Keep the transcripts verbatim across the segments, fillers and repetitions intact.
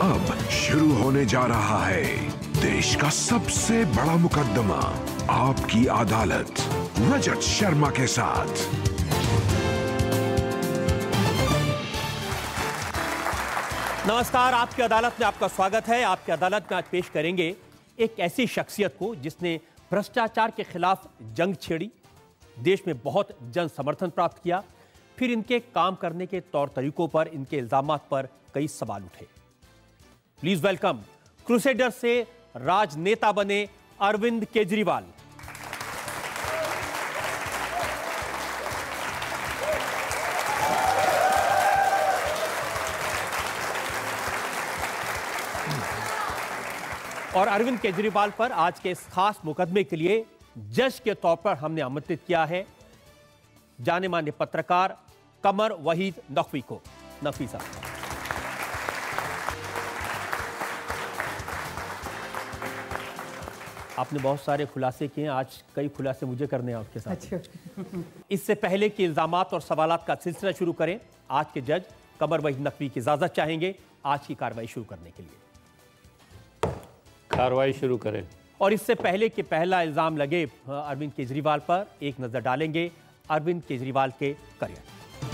अब शुरू होने जा रहा है देश का सबसे बड़ा मुकदमा, आपकी अदालत, रजत शर्मा के साथ। नमस्कार, आपकी अदालत में आपका स्वागत है। आपकी अदालत में आज पेश करेंगे एक ऐसी शख्सियत को जिसने भ्रष्टाचार के खिलाफ जंग छेड़ी, देश में बहुत जन समर्थन प्राप्त किया, फिर इनके काम करने के तौर तरीकों पर, इनके इल्जामात पर कई सवाल उठे। प्लीज वेलकम क्रूसेडर से राजनेता बने अरविंद केजरीवाल। और अरविंद केजरीवाल पर आज के इस खास मुकदमे के लिए जज के तौर पर हमने आमंत्रित किया है जाने माने पत्रकार कमर वहीद नकवी को। नकवी साहब, आपने बहुत सारे खुलासे किए हैं, आज कई खुलासे मुझे करने हैं आपके साथ। अच्छा। इससे पहले कि इल्जामात और सवालात का सिलसिला शुरू करें, आज के जज कमर वहीद नकवी की इजाजत चाहेंगे आज की कार्रवाई शुरू करने के लिए। कार्रवाई शुरू करें। और इससे पहले कि पहला इल्जाम लगे अरविंद केजरीवाल पर, एक नजर डालेंगे अरविंद केजरीवाल के करियर।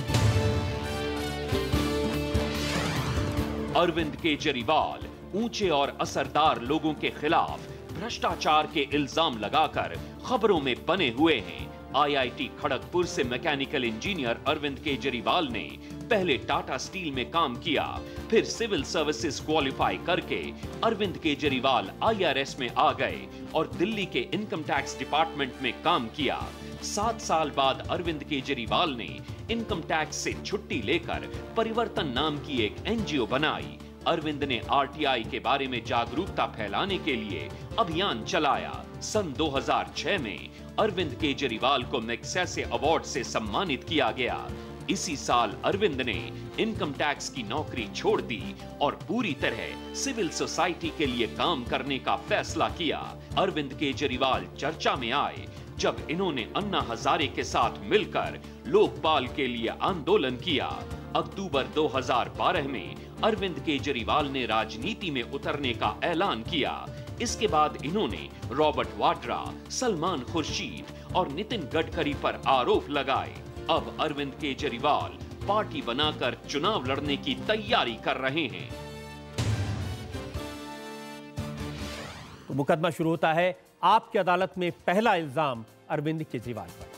अरविंद केजरीवाल ऊंचे और असरदार लोगों के खिलाफ भ्रष्टाचार के इल्जाम लगाकर खबरों में बने हुए हैं। आईआईटी खड़गपुर से मैकेनिकल इंजीनियर अरविंद केजरीवाल ने पहले टाटा स्टील में काम किया, फिर सिविल सर्विसेज क्वालिफाई करके अरविंद केजरीवाल आईआरएस में आ गए और दिल्ली के इनकम टैक्स डिपार्टमेंट में काम किया। सात साल बाद अरविंद केजरीवाल ने इनकम टैक्स से छुट्टी लेकर परिवर्तन नाम की एक एनजीओ बनाई। अरविंद ने आरटीआई के बारे में जागरूकता फैलाने के लिए अभियान चलाया। सन दो हज़ार छह में अरविंद केजरीवाल को मैग्सेसे अवार्ड से सम्मानित किया गया। इसी साल अरविंद ने इनकम टैक्स की नौकरी छोड़ दी और पूरी तरह सिविल सोसाइटी के लिए काम करने का फैसला किया। अरविंद केजरीवाल चर्चा में आए जब इन्होंने अन्ना हजारे के साथ मिलकर लोकपाल के लिए आंदोलन किया। अक्टूबर दो हज़ार बारह में अरविंद केजरीवाल ने राजनीति में उतरने का ऐलान किया। इसके बाद इन्होंने रॉबर्ट वाड्रा, सलमान खुर्शीद और नितिन गडकरी पर आरोप लगाए। अब अरविंद केजरीवाल पार्टी बनाकर चुनाव लड़ने की तैयारी कर रहे हैं। तो मुकदमा शुरू होता है। आपकी अदालत में पहला इल्जाम अरविंद केजरीवाल पर।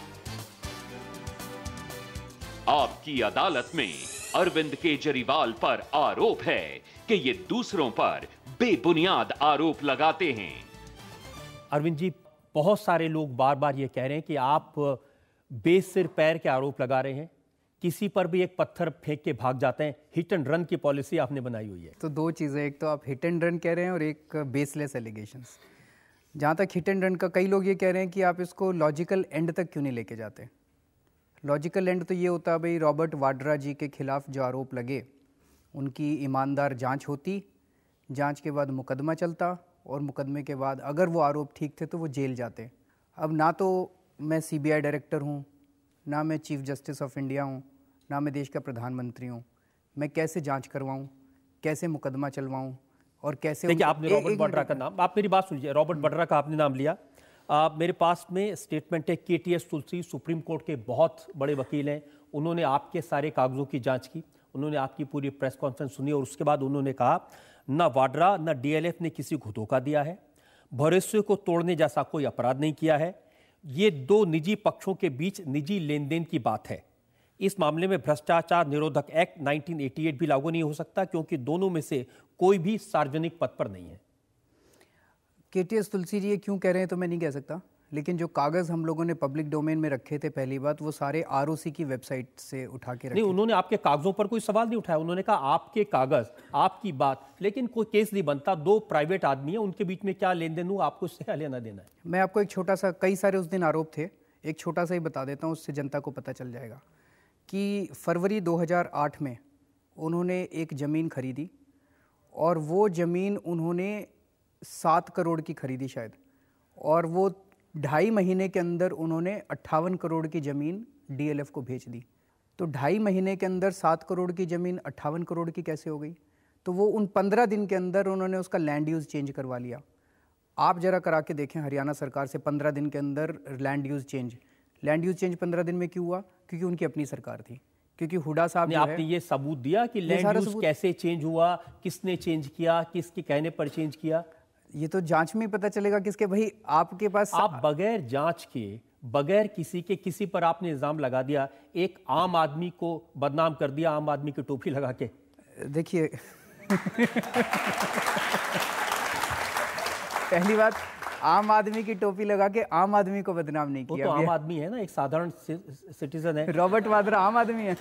आपकी अदालत में अरविंद केजरीवाल पर आरोप है कि ये दूसरों पर बेबुनियाद आरोप लगाते हैं। अरविंद जी, बहुत सारे लोग बार बार ये कह रहे हैं कि आप बेसिर पैर के आरोप लगा रहे हैं, किसी पर भी एक पत्थर फेंक के भाग जाते हैं। हिट एंड रन की पॉलिसी आपने बनाई हुई है। तो दो चीज़ें, एक तो आप हिट एंड रन कह रहे हैं और एक बेसलेस एलिगेशंस। जहाँ तक हिट एंड रन का, कई लोग ये कह रहे हैं कि आप इसको लॉजिकल एंड तक क्यों नहीं लेके जाते। लॉजिकल एंड तो ये होता है भाई, रॉबर्ट वाड्रा जी के खिलाफ जो आरोप लगे उनकी ईमानदार जांच होती, जांच के बाद मुकदमा चलता और मुकदमे के बाद अगर वो आरोप ठीक थे तो वो जेल जाते। अब ना तो मैं सीबीआई डायरेक्टर हूँ, ना मैं चीफ जस्टिस ऑफ इंडिया हूँ, ना मैं देश का प्रधानमंत्री हूँ। मैं कैसे जांच करवाऊँ, कैसे मुकदमा चलवाऊँ और कैसे? देखिए, आपने रॉबर्ट वाड्रा का नाम, आप मेरी बात सुनिए, रॉबर्ट वाड्रा का आपने नाम लिया। आ, मेरे पास में स्टेटमेंट है के T S Tulsi, supreme court के बहुत बड़े वकील हैं। उन्होंने आपके सारे कागजों की जांच की, उन्होंने आपकी पूरी प्रेस कॉन्फ्रेंस सुनी और उसके बाद उन्होंने कहा ना वाड्रा ना डीएलएफ ने किसी को धोखा दिया है, भरोसे को तोड़ने जैसा कोई अपराध नहीं किया है। ये दो निजी पक्षों के बीच निजी लेन देन की बात है। इस मामले में भ्रष्टाचार निरोधक एक्ट उन्नीस सौ अट्ठासी भी लागू नहीं हो सकता क्योंकि दोनों में से कोई भी सार्वजनिक पद पर नहीं है। के टी एस तुलसी जी ये क्यों कह रहे हैं तो मैं नहीं कह सकता, लेकिन जो कागज़ हम लोगों ने पब्लिक डोमेन में रखे थे, पहली बात वो सारे आरओसी की वेबसाइट से उठा के रखे। नहीं, उन्होंने आपके कागजों पर कोई सवाल नहीं उठाया। उन्होंने कहा आपके कागज, आपकी बात, लेकिन कोई केस नहीं बनता। दो प्राइवेट आदमी है, उनके बीच में क्या लेन देन हुआ, आपको उससे क्या लेना देना है? मैं आपको एक छोटा सा, कई सारे उस दिन आरोप थे, एक छोटा सा ही बता देता हूँ, उससे जनता को पता चल जाएगा कि फरवरी दो हज़ार आठ में उन्होंने एक ज़मीन खरीदी और वो ज़मीन उन्होंने सात करोड़ की खरीदी शायद, और वो ढाई महीने के अंदर उन्होंने अट्ठावन करोड़ की ज़मीन डीएलएफ को भेज दी। तो ढाई महीने के अंदर सात करोड़ की ज़मीन अट्ठावन करोड़ की कैसे हो गई? तो वो उन पंद्रह दिन के अंदर उन्होंने उसका लैंड यूज़ चेंज करवा लिया। आप जरा करा के देखें हरियाणा सरकार से पंद्रह दिन के अंदर land use change. Land use change पंद्रह दिन में क्यों हुआ? क्योंकि उनकी अपनी सरकार थी, क्योंकि हुडा साहब जो आपने ये सबूत दिया कि लैंड यूज़ कैसे चेंज हुआ, किसने चेंज किया, किसके कहने पर चेंज किया? ये तो जांच में पता चलेगा किसके। भाई आपके पास आप बगैर जांच के, बगैर किसी के किसी पर आपने इल्जाम लगा दिया, एक आम आदमी को बदनाम कर दिया आम आदमी की टोपी लगा के। देखिए पहली बात, आम आदमी की टोपी लगा के आम आदमी को बदनाम नहीं किया। वो तो आम आदमी है ना, एक साधारण सिटीजन है। रॉबर्ट वाड्रा आम आदमी है।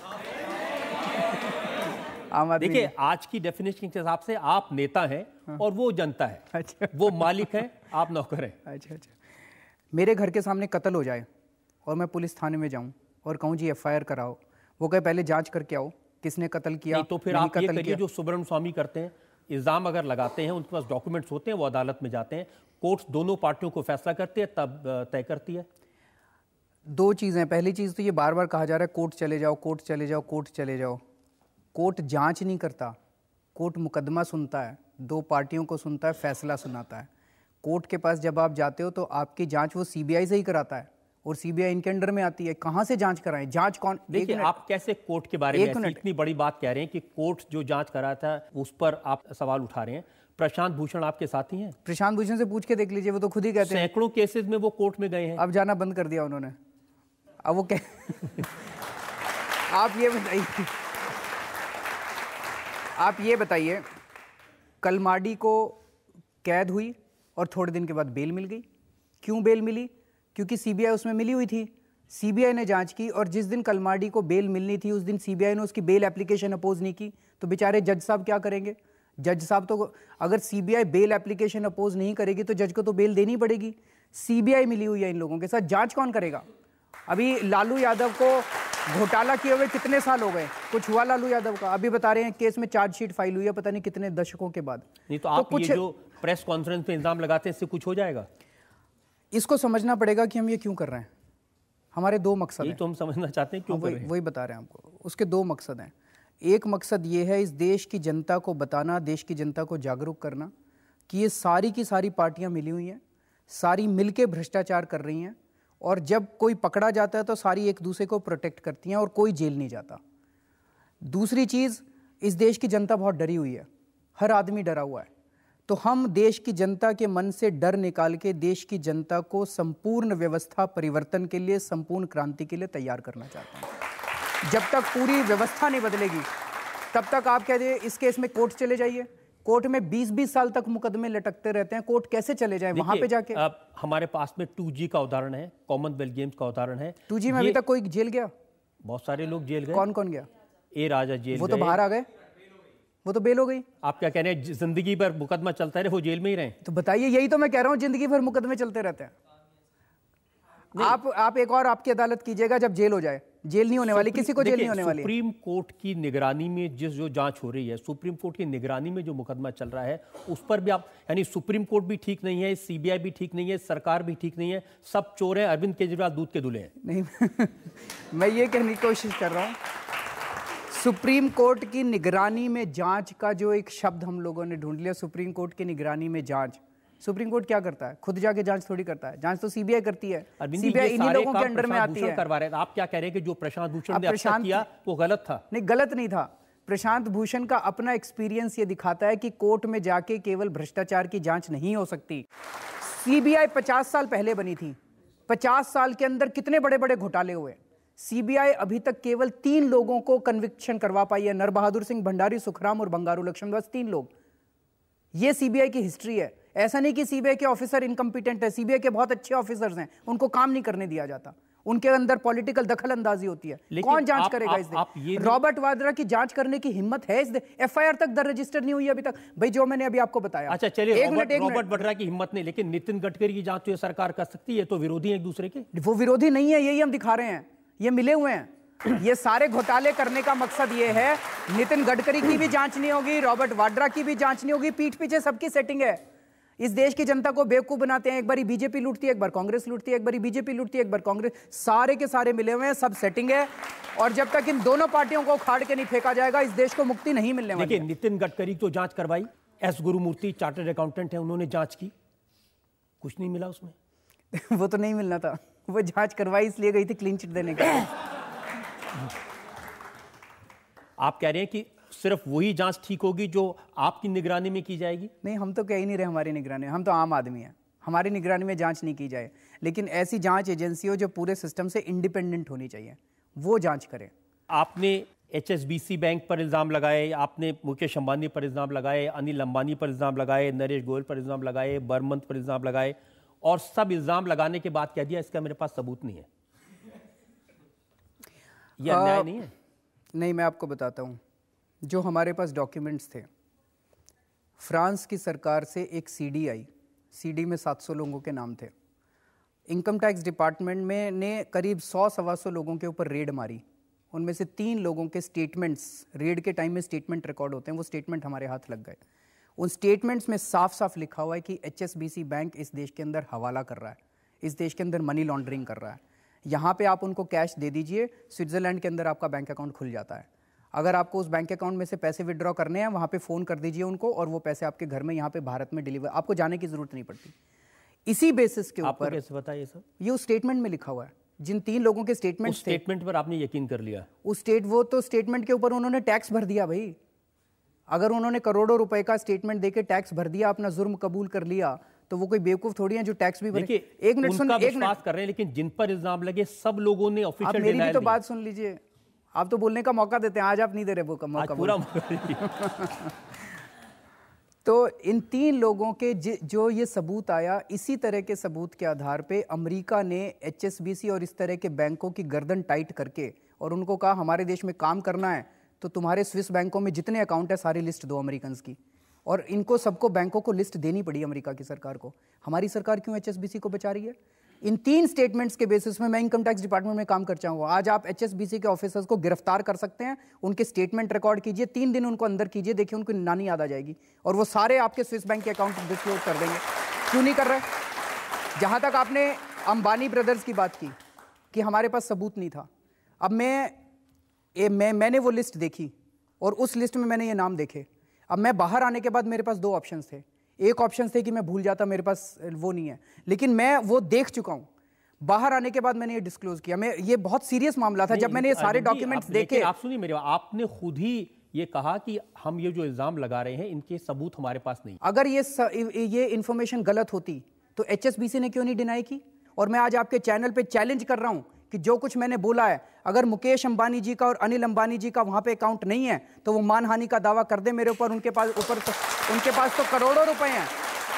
आम आदमी। देखिए आज की डेफिनेशन के हिसाब से आप नेता हैं, हाँ। और वो जनता है। अच्छा। वो मालिक है, आप नौकर हैं। अच्छा अच्छा। मेरे घर के सामने कत्ल हो जाए और मैं पुलिस थाने में जाऊं और कहूं जी एफ आई आर कराओ, वो कहे पहले जांच करके आओ किसने कत्ल किया। तो फिर आप ये करिए जो सुब्रमण्यम स्वामी करते हैं, इल्जाम अगर लगाते हैं, उनके पास डॉक्यूमेंट्स होते हैं, वो अदालत में जाते हैं, कोर्ट दोनों पार्टियों को फैसला करती है, तब तय करती है। दो चीज़ें, पहली चीज़ तो ये बार बार कहा जा रहा है कोर्ट चले जाओ, कोर्ट चले जाओ, कोर्ट चले जाओ। कोर्ट जांच नहीं करता, कोर्ट मुकदमा सुनता है, दो पार्टियों को सुनता है, फैसला सुनाता है। कोर्ट के पास जब आप जाते हो तो आपकी जांच वो सीबीआई से ही कराता है, और सीबीआई इनके अंडर में आती है। कहां से जांच कराएं? जांच कौन? देखिए आप कैसे कोर्ट के बारे में इतनी बड़ी बात कह रहे हैं कि कोर्ट जो जांच करा था उस पर आप सवाल उठा रहे हैं। प्रशांत भूषण आपके साथी हैं? प्रशांत भूषण से पूछ के देख लीजिए, वो तो खुद ही कहते हैं सैकड़ों केसेस में वो कोर्ट में गए हैं। अब जाना बंद कर दिया उन्होंने। अब वो कह आप ये बताइए आप ये बताइए कलमाडी को कैद हुई और थोड़े दिन के बाद बेल मिल गई। क्यों बेल मिली? क्योंकि सीबीआई उसमें मिली हुई थी। सीबीआई ने जांच की, और जिस दिन कलमाडी को बेल मिलनी थी उस दिन सीबीआई ने उसकी बेल एप्लीकेशन अपोज नहीं की, तो बेचारे जज साहब क्या करेंगे? जज साहब तो, अगर सीबीआई बेल एप्लीकेशन अपोज नहीं करेगी तो जज को तो बेल देनी पड़ेगी। सीबीआई मिली हुई है इन लोगों के साथ, जांच कौन करेगा? अभी लालू यादव को घोटाला किए हुए कितने साल हो गए, कुछ हुआ लालू यादव का? अभी बता रहे हैं केस में चार्जशीट फाइल हुई है पता नहीं कितने दशकों के बाद। नहीं तो, तो आप कुछ ये जो प्रेस कॉन्फ्रेंस में इल्जाम लगाते हैं इससे कुछ हो जाएगा? इसको समझना पड़ेगा कि हम ये क्यों कर रहे हैं। हमारे दो मकसद हैं, तो हम समझना चाहते हैं क्यों कर रहे हैं। वही बता रहे हैं आपको। उसके दो मकसद हैं। एक मकसद ये है इस देश की जनता को बताना, देश की जनता को जागरूक करना कि ये सारी की सारी पार्टियां मिली हुई हैं, सारी मिलके भ्रष्टाचार कर रही हैं, और जब कोई पकड़ा जाता है तो सारी एक दूसरे को प्रोटेक्ट करती हैं और कोई जेल नहीं जाता। दूसरी चीज़, इस देश की जनता बहुत डरी हुई है, हर आदमी डरा हुआ है। तो हम देश की जनता के मन से डर निकाल के देश की जनता को संपूर्ण व्यवस्था परिवर्तन के लिए, संपूर्ण क्रांति के लिए तैयार करना चाहते हैं। जब तक पूरी व्यवस्था नहीं बदलेगी तब तक आप कह दिए इस केस में कोर्ट चले जाइए, कोर्ट में बीस बीस साल तक मुकदमे लटकते रहते हैं, कोर्ट कैसे चले जाए वहां पे जाके? अब हमारे पास में टू जी का उदाहरण है, कॉमनवेल्थ गेम्स का उदाहरण है। टू जी में अभी तक कोई जेल गया? बहुत सारे लोग जेल गए। कौन कौन गया? ए राजा जेल, वो तो बाहर आ गए, वो तो बेल हो गई। आप क्या कह रहे हैं जिंदगी भर मुकदमा चलता रहे, वो जेल में ही रहे? तो बताइए, यही तो मैं कह रहा हूं, जिंदगी भर मुकदमे चलते रहते हैं। आप आप एक और आपकी अदालत कीजिएगा जब जेल हो जाए। जेल नहीं होने वाली, किसी को जेल नहीं होने वाली। सुप्रीम कोर्ट की निगरानी में जिस जो जांच हो रही है, सुप्रीम कोर्ट की निगरानी में जो मुकदमा चल रहा है उस पर भी आप, यानी सुप्रीम कोर्ट भी ठीक नहीं है, सीबीआई भी ठीक नहीं है, सरकार भी ठीक नहीं है, सब चोर हैं, अरविंद केजरीवाल दूध के दूल्हे हैं। नहीं मैं ये कहने की कोशिश कर रहा हूँ, सुप्रीम कोर्ट की निगरानी में जांच का जो एक शब्द हम लोगों ने ढूंढ लिया, सुप्रीम कोर्ट की निगरानी में जांच। सुप्रीम कोर्ट क्या करता है? खुद जाके जांच थोड़ी करता है, जांच तो सीबीआई करती है। सीबीआई इन्हीं लोगों के अंडर में आती है। करवा रहे हैं। आप क्या कह रहे हैं कि जो प्रशांत भूषण ने अच्छा किया वो गलत था? नहीं, गलत नहीं था। प्रशांत भूषण का अपना एक्सपीरियंस ये दिखाता है कि कोर्ट में जाके केवल भ्रष्टाचार की जांच नहीं हो सकती। सीबीआई पचास साल पहले बनी थी, पचास साल के अंदर कितने बड़े बड़े घोटाले हुए। सीबीआई अभी तक केवल तीन लोगों को कन्विक्शन करवा पाई है, नर बहादुर सिंह भंडारी, सुखराम और बंगारू लक्ष्मण, बस तीन लोग। ये सीबीआई की हिस्ट्री है। ऐसा नहीं कि सीबीआई के ऑफिसर इनकम्पिटेंट है, सीबीआई के बहुत अच्छे ऑफिसर्स हैं, उनको काम नहीं करने दिया जाता, उनके अंदर पॉलिटिकल दखल अंदाजी होती है। कौन जांच आप, करेगा आप, इस देश? रॉबर्ट वाड्रा की जांच करने की हिम्मत है इस देश? एफआईआर तक दर रजिस्टर नहीं हुई अभी तक। भाई जो मैंने अभी आपको बताया। अच्छा चलिए, रॉबर्ट, रॉबर्ट वाड्रा की हिम्मत नहीं, लेकिन नितिन गडकरी की जांच तो ये सरकार कर सकती है, तो विरोधी है एक दूसरे के। वो विरोधी नहीं है, यही हम दिखा रहे हैं, ये मिले हुए हैं। ये सारे घोटाले करने का मकसद ये है, नितिन गडकरी की भी जांच नहीं होगी, रॉबर्ट वाड्रा की भी जांच नहीं होगी, पीठ पीछे सबकी सेटिंग है। इस देश की जनता को बेवकूफ बनाते हैं। एक बारी बीजेपी लूटती है, एक बार कांग्रेस लूटती है, एक बारी बीजेपी लूटती है, एक बार कांग्रेस, सारे के सारे मिले हुए हैं, सब सेटिंग है। और जब तक इन दोनों पार्टियों को उखाड़ के नहीं फेंका जाएगा, इस देश को मुक्ति नहीं मिलने वाली। देखिए, नितिन गडकरी तो जांच करवाई, एस गुरुमूर्ति चार्टर्ड अकाउंटेंट है, उन्होंने जांच की, कुछ नहीं मिला उसमें। वो तो नहीं मिलना था, वो जांच करवाई इसलिए गई थी क्लीन चिट देने का। आप कह रहे हैं कि सिर्फ वही जांच ठीक होगी जो आपकी निगरानी में की जाएगी? नहीं, हम तो कह ही नहीं रहे हमारी निगरानी, हम तो आम आदमी हैं, हमारी निगरानी में जांच नहीं की जाए। लेकिन ऐसी जांच एजेंसी हो जो पूरे सिस्टम से इंडिपेंडेंट होनी चाहिए, वो जांच करें। आपने H S B C bank पर इल्ज़ाम लगाए, आपने मुकेश अंबानी पर इल्ज़ाम लगाए, अनिल अंबानी पर इल्ज़ाम लगाए, नरेश गोयल पर इल्ज़ाम लगाए, बर्मंत पर इल्ज़ाम लगाए, और सब इल्ज़ाम लगाने के बाद कह दिया इसका मेरे पास सबूत नहीं है। यह अन्याय नहीं है? नहीं, मैं आपको बताता हूँ, जो हमारे पास डॉक्यूमेंट्स थे, फ्रांस की सरकार से एक सीडी आई, सीडी में सात सौ लोगों के नाम थे। इनकम टैक्स डिपार्टमेंट में ने करीब सौ सवा सौ लोगों के ऊपर रेड मारी, उनमें से तीन लोगों के स्टेटमेंट्स, रेड के टाइम में स्टेटमेंट रिकॉर्ड होते हैं, वो स्टेटमेंट हमारे हाथ लग गए। उन स्टेटमेंट्स में साफ साफ लिखा हुआ है कि H S B C bank इस देश के अंदर हवाला कर रहा है, इस देश के अंदर मनी लॉन्ड्रिंग कर रहा है। यहाँ पे आप उनको कैश दे दीजिए, स्विट्ज़रलैंड के अंदर आपका बैंक अकाउंट खुल जाता है। अगर आपको उस बैंक अकाउंट में से पैसे विड्रॉ करने हैं, वहाँ पे फ़ोन कर दीजिए उनको, और वो पैसे आपके घर में यहाँ पे भारत में डिलीवर, आपको जाने की ज़रूरत नहीं पड़ती। इसी बेसिस के ऊपर कैसे पता ये सब? ये उस स्टेटमेंट में लिखा हुआ है, जिन तीन लोगों के स्टेटमेंट थे, स्टेटमेंट पर आपने यकीन कर लिया? उस स्टेट वो तो स्टेटमेंट के ऊपर उन्होंने टैक्स भर दिया भाई। अगर उन्होंने करोड़ों रुपए का स्टेटमेंट देके टैक्स भर दिया, अपना जुर्म कबूल कर लिया, तो वो कोई बेवकूफ थोड़ी है जो टैक्स भी भरे। एक मिनट सुन, एक मिनट कर रहे हैं, लेकिन जिन पर इल्जाम लगे सब लोगों ने ऑफिशियल, मेरी भी तो बात सुन लीजिए। आप तो बोलने का मौका देते हैं, आज आप नहीं दे रहे वो का मौका, पूरा तो इन तीन लोगों के जो ये सबूत आया, इसी तरह के सबूत के आधार पे अमेरिका ने एच एस बी सी और इस तरह के बैंकों की गर्दन टाइट करके और उनको कहा हमारे देश में काम करना है तो तुम्हारे स्विस बैंकों में जितने अकाउंट है सारी लिस्ट दो अमेरिकन की। और इनको सबको बैंकों को लिस्ट देनी पड़ी अमेरिका की सरकार को। हमारी सरकार क्यों एच एस बी सी को बचा रही है? इन तीन स्टेटमेंट्स के बेसिस में मैं इनकम टैक्स डिपार्टमेंट में काम कर चाहूँगा। आज आप एच एस बी सी के ऑफिसर्स को गिरफ्तार कर सकते हैं, उनके स्टेटमेंट रिकॉर्ड कीजिए, तीन दिन उनको अंदर कीजिए, देखिए उनको नानी याद आ जाएगी और वो सारे आपके स्विस बैंक के अकाउंट डिस्क्लोज कर देंगे। क्यों नहीं कर रहे? जहाँ तक आपने अंबानी ब्रदर्स की बात की कि हमारे पास सबूत नहीं था, अब मैं ए, मैं मैंने वो लिस्ट देखी और उस लिस्ट में मैंने ये नाम देखे। अब मैं बाहर आने के बाद मेरे पास दो ऑप्शंस थे। एक ऑप्शन थे कि मैं भूल जाता, मेरे पास वो नहीं है, लेकिन मैं वो देख चुका हूं। बाहर आने के बाद मैंने ये डिस्क्लोज किया। मैं ये बहुत सीरियस मामला था। जब मैंने ये सारे डॉक्यूमेंट्स देखे, आप सुनिए मेरे, आपने खुद ही ये कहा कि हम ये जो इल्जाम लगा रहे हैं इनके सबूत हमारे पास नहीं। अगर ये स, ये इंफॉर्मेशन गलत होती तो एच एस बी सी ने क्यों नहीं डिनाई की? और मैं आज आपके चैनल पे चैलेंज कर रहा हूं कि जो कुछ मैंने बोला है, अगर मुकेश अंबानी जी का और अनिल अंबानी जी का वहां पे अकाउंट नहीं है तो वो मानहानि का दावा कर दे मेरे ऊपर। उनके पास ऊपर तो, उनके पास तो करोड़ों रुपए हैं।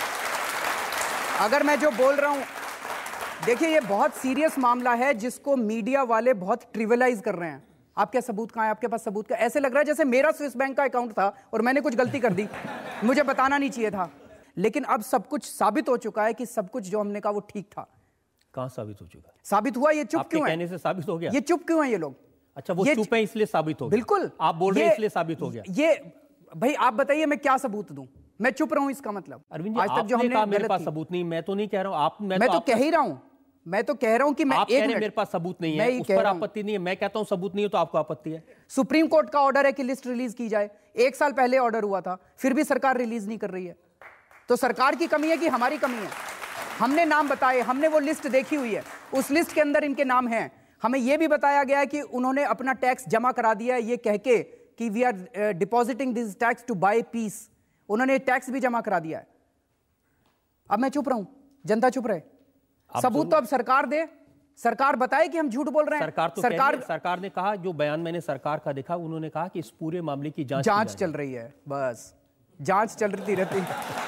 अगर मैं जो बोल रहा हूं, देखिए ये बहुत सीरियस मामला है जिसको मीडिया वाले बहुत ट्रिविलाइज कर रहे हैं। आपके सबूत कहां है? आपके पास सबूत का? ऐसे लग रहा है जैसे मेरा स्विस बैंक का अकाउंट था और मैंने कुछ गलती कर दी, मुझे बताना नहीं चाहिए था। लेकिन अब सब कुछ साबित हो चुका है कि सब कुछ जो हमने कहा वो ठीक था। कहां साबित हो चुका? साबित हुआ। ये चुप क्यों है? कहने से साबित हो गया? ये चुप क्यों है ये लोग? अच्छा, वो चुप है इसलिए साबित हो गया? बिल्कुल, आप बोल रहे हैं इसलिए साबित हो गया। ये भाई आप बताइए मैं क्या सबूत दूं? मैं चुप रहा हूं इसका मतलब? अरविंद जी, आज तक जो हमने कहा मेरे पास सबूत नहीं, मैं तो नहीं कह रहा हूं। आप मैं, मैं तो, तो कह ही रहा हूं मैं तो कह रहा हूं कि मैं आप एक मिनट, मेरे पास सबूत नहीं है, उस पर आपत्ति नहीं है। मैं कहता हूं सबूत नहीं है तो आपको आपत्ति है। सुप्रीम कोर्ट का ऑर्डर है कि लिस्ट रिलीज की जाए। एक साल पहले ऑर्डर हुआ था, फिर भी सरकार रिलीज नहीं कर रही है। तो सरकार की कमी है कि हमारी कमी है? हमने नाम बताए, हमने वो लिस्ट देखी हुई है, उस लिस्ट के अंदर इनके नाम हैं। हमें यह भी बताया गया है कि उन्होंने अपना टैक्स जमा करा दिया है, ये कह के कि we are depositing this tax to buy peace. उन्होंने टैक्स भी जमा करा दिया है। अब मैं चुप रहा हूं, जनता चुप रहे। सबूत तो अब सरकार दे, सरकार बताए कि हम झूठ बोल रहे हैं। सरकार तो सरकार सरकार ने कहा, जो बयान मैंने सरकार का देखा, उन्होंने कहा कि इस पूरे मामले की जांच जांच चल रही है। बस जांच चल रही रहती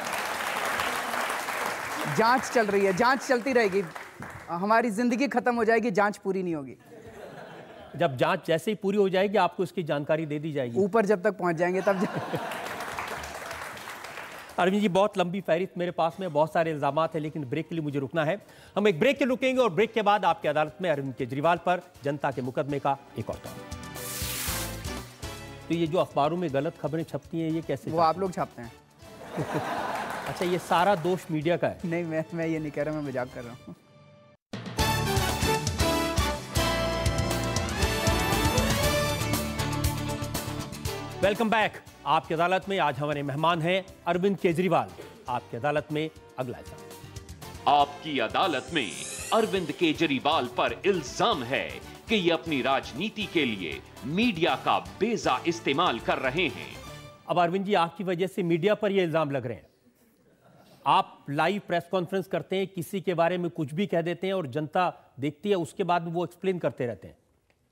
जांच चल रही है, जांच चलती रहेगी। हमारी जिंदगी खत्म हो जाएगी, जांच पूरी नहीं होगी। जब जांच जैसे ही पूरी हो जाएगी आपको इसकी जानकारी दे दी जाएगी। ऊपर जब तक पहुंच जाएंगे तब अरविंद जी, बहुत लंबी फहरिस्त मेरे पास में, बहुत सारे इल्जामात हैं, लेकिन ब्रेक के लिए मुझे रुकना है। हम एक ब्रेक के रुकेंगे और ब्रेक के बाद आपकी अदालत में अरविंद केजरीवाल पर जनता के मुकदमे का एक और दौर। तो ये जो अखबारों में गलत खबरें छपती हैं, ये कैसे? वो आप लोग छापते हैं। अच्छा, ये सारा दोष मीडिया का है? नहीं, मैं मैं ये नहीं कह रहा, मैं मजाक कर रहा हूँ। Welcome back. आपकी अदालत में आज हमारे मेहमान हैं अरविंद केजरीवाल। आपकी अदालत में अगला इल्जाम। आपकी अदालत में अरविंद केजरीवाल पर इल्जाम है कि ये अपनी राजनीति के लिए मीडिया का बेजा इस्तेमाल कर रहे हैं। अब अरविंद जी, आपकी वजह से मीडिया पर ये इल्जाम लग रहे हैं। आप लाइव प्रेस कॉन्फ्रेंस करते हैं, किसी के बारे में कुछ भी कह देते हैं और जनता देखती है, उसके बाद वो एक्सप्लेन करते रहते हैं।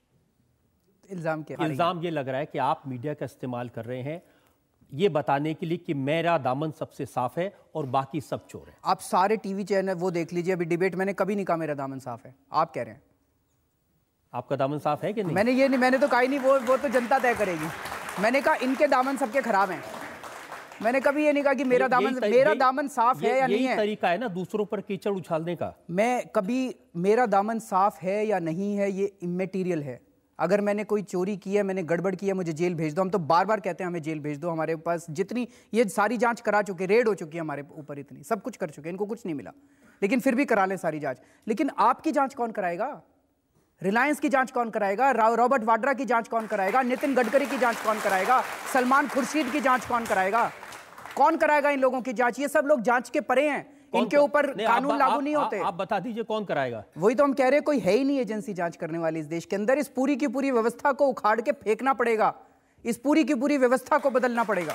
इल्जाम क्या? इल्जाम ये लग रहा है कि आप मीडिया का इस्तेमाल कर रहे हैं ये बताने के लिए कि मेरा दामन सबसे साफ है और बाकी सब चोर है। आप सारे टीवी चैनल वो देख लीजिए, अभी डिबेट मैंने कभी नहीं कहा मेरा दामन साफ है। आप कह रहे हैं आपका दामन साफ है कि नहीं? मैंने ये नहीं, मैंने तो कहा ही नहीं, वो वो तो जनता तय करेगी। मैंने कहा इनके दामन सबके खराब हैं। मैंने कभी ये नहीं कहा कि मेरा ये, दामन मेरा दामन साफ है या नहीं है। तरीका है ना दूसरों पर कीचड़ उछालने का। मैं कभी मेरा दामन साफ है या नहीं है ये इमेटीरियल है। अगर मैंने कोई चोरी की है, मैंने गड़बड़ की है, मुझे जेल भेज दो। हम तो बार बार कहते हैं हमें जेल भेज दो। हमारे पास जितनी ये सारी जांच करा चुके, रेड हो चुकी है हमारे ऊपर, इतनी सब कुछ कर चुके हैं, इनको कुछ नहीं मिला, लेकिन फिर भी करा लें सारी जांच। लेकिन आपकी जांच कौन कराएगा? रिलायंस की जांच कौन कराएगा? रॉबर्ट वाड्रा की जांच कौन कराएगा? नितिन गडकरी की जांच कौन कराएगा? सलमान खुर्शीद की जांच कौन कराएगा? कौन कराएगा इन लोगों की जांच? ये सब लोग जांच के परे हैं, इनके ऊपर कानून आप, लागू आप, नहीं होते। आप, आप बता दीजिए कौन कराएगा? वही तो हम कह रहे हैं, कोई है ही नहीं एजेंसी जांच करने वाली इस देश के अंदर। इस पूरी की पूरी व्यवस्था को उखाड़ के फेंकना पड़ेगा, इस पूरी की पूरी व्यवस्था को बदलना पड़ेगा।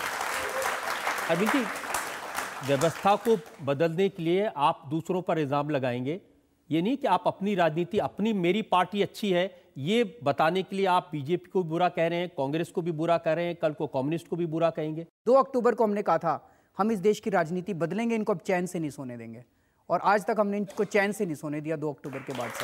अभी की व्यवस्था को बदलने के लिए आप दूसरों पर इल्जाम लगाएंगे, ये नहीं कि आप अपनी राजनीति, अपनी मेरी पार्टी अच्छी है ये बताने के लिए आप बीजेपी को भी बुरा कह रहे हैं, कांग्रेस को भी बुरा कह रहे हैं, कल को कम्युनिस्ट को भी बुरा कहेंगे। दो अक्टूबर को हमने कहा था हम इस देश की राजनीति बदलेंगे, इनको अब चैन से नहीं सोने देंगे, और आज तक हमने इनको चैन से नहीं सोने दिया दो अक्टूबर के बाद से,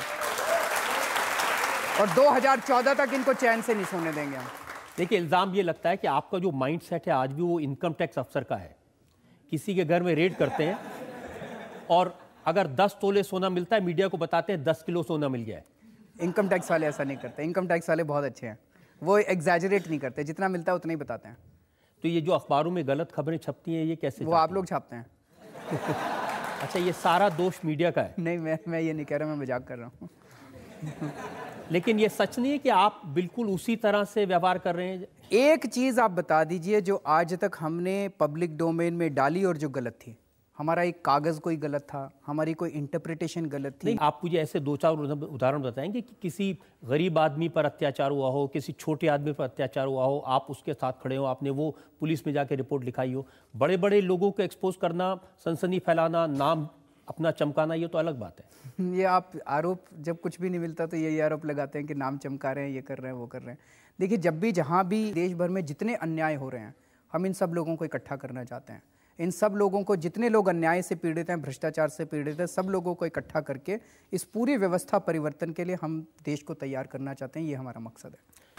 और दो हज़ार चौदह तक इनको चैन से नहीं सोने देंगे हम। देखिए, इल्जाम ये लगता है कि आपका जो माइंड सेट है आज भी वो इनकम टैक्स अफसर का है। किसी के घर में रेड करते हैं और अगर दस तोले सोना मिलता है, मीडिया को बताते हैं दस किलो सोना मिल गया है। इनकम टैक्स वाले ऐसा नहीं करते, इनकम टैक्स वाले बहुत अच्छे हैं, वो एग्जैजरेट नहीं करते, जितना मिलता है उतना ही बताते हैं। तो ये जो अखबारों में गलत खबरें छपती हैं ये कैसे? वो आप लोग छापते हैं। अच्छा, ये सारा दोष मीडिया का है? नहीं, मैं मैं ये नहीं कह रहा, मैं मजाक कर रहा हूँ। लेकिन ये सच नहीं है कि आप बिल्कुल उसी तरह से व्यवहार कर रहे हैं? एक चीज आप बता दीजिए जो आज तक हमने पब्लिक डोमेन में डाली और जो गलत थी। हमारा एक कागज कोई गलत था, हमारी कोई इंटरप्रिटेशन गलत थी। नहीं, आप मुझे ऐसे दो चार उदाहरण बताएंगे कि किसी गरीब आदमी पर अत्याचार हुआ हो, किसी छोटे आदमी पर अत्याचार हुआ हो, आप उसके साथ खड़े हो, आपने वो पुलिस में जाके रिपोर्ट लिखाई हो। बड़े बड़े लोगों को एक्सपोज करना, सनसनी फैलाना, नाम अपना चमकाना, ये तो अलग बात है। ये आप आरोप, जब कुछ भी नहीं मिलता तो यही आरोप लगाते हैं कि नाम चमका रहे हैं, ये कर रहे हैं, वो कर रहे हैं। देखिए, जब भी जहाँ भी देश भर में जितने अन्याय हो रहे हैं, हम इन सब लोगों को इकट्ठा करना चाहते हैं। इन सब लोगों को, जितने लोग अन्याय से पीड़ित हैं, भ्रष्टाचार से पीड़ित हैं, सब लोगों को इकट्ठा करके इस पूरी व्यवस्था परिवर्तन के लिए हम देश को तैयार करना चाहते हैं। ये हमारा मकसद है।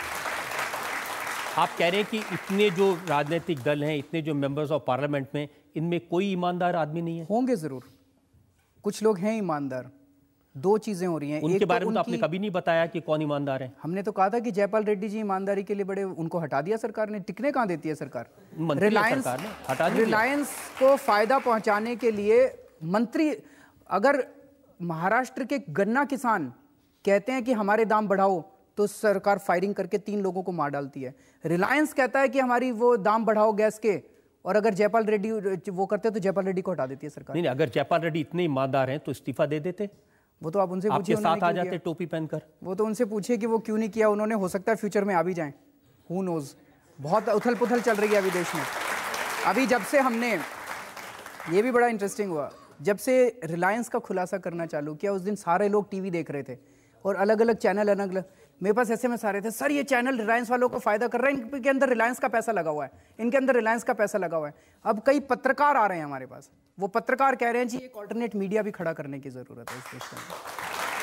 आप कह रहे हैं कि इतने जो राजनीतिक दल हैं, इतने जो मेंबर्स ऑफ पार्लियामेंट में, इनमें कोई ईमानदार आदमी नहीं है? होंगे जरूर, कुछ लोग हैं ईमानदार। दो चीजें हो रही हैं, उनके एक बारे तो में तो आपने कभी नहीं बताया कि कौन ईमानदार है। हमने तो कहा था कि जयपाल रेड्डी जी ईमानदारी के लिए बड़े, उनको हटा दिया सरकार ने। टिकने कहाँ देती है सरकार? रिलायंस हटा दिया। रिलायंस को फायदा पहुंचाने के लिए मंत्री, अगर महाराष्ट्र के गन्ना किसान कहते हैं कि हमारे दाम बढ़ाओ तो सरकार फायरिंग करके तीन लोगों को मार डालती है। रिलायंस कहता है कि हमारी वो दाम बढ़ाओ गैस के, और अगर जयपाल रेड्डी वो करते तो जयपाल रेड्डी को हटा देती है सरकार। नहीं, नहीं, अगर जयपाल रेड्डी इतने ईमानदार हैं तो इस्तीफा दे देते। वो तो आप उनसे पूछिए, आपके साथ आ जाते टोपी पहनकर। वो तो उनसे पूछिए कि वो क्यों नहीं किया उन्होंने। हो सकता है फ्यूचर में आ भी जाएं, हु नोज। बहुत उथल पुथल चल रही है अभी देश में। अभी जब से हमने, ये भी बड़ा इंटरेस्टिंग हुआ, जब से रिलायंस का खुलासा करना चालू किया, उस दिन सारे लोग टीवी देख रहे थे और अलग अलग चैनल, अलग अलग, मेरे पास एसएमएस आ रहे थे, सर ये चैनल रिलायंस वालों को फायदा कर रहे हैं, इनके अंदर रिलायंस का पैसा लगा हुआ है, इनके अंदर रिलायंस का पैसा लगा हुआ है। अब कई पत्रकार आ रहे हैं हमारे पास, वो पत्रकार कह रहे हैं जी एक ऑल्टरनेट मीडिया भी खड़ा करने की जरूरत है इस देश के अंदर।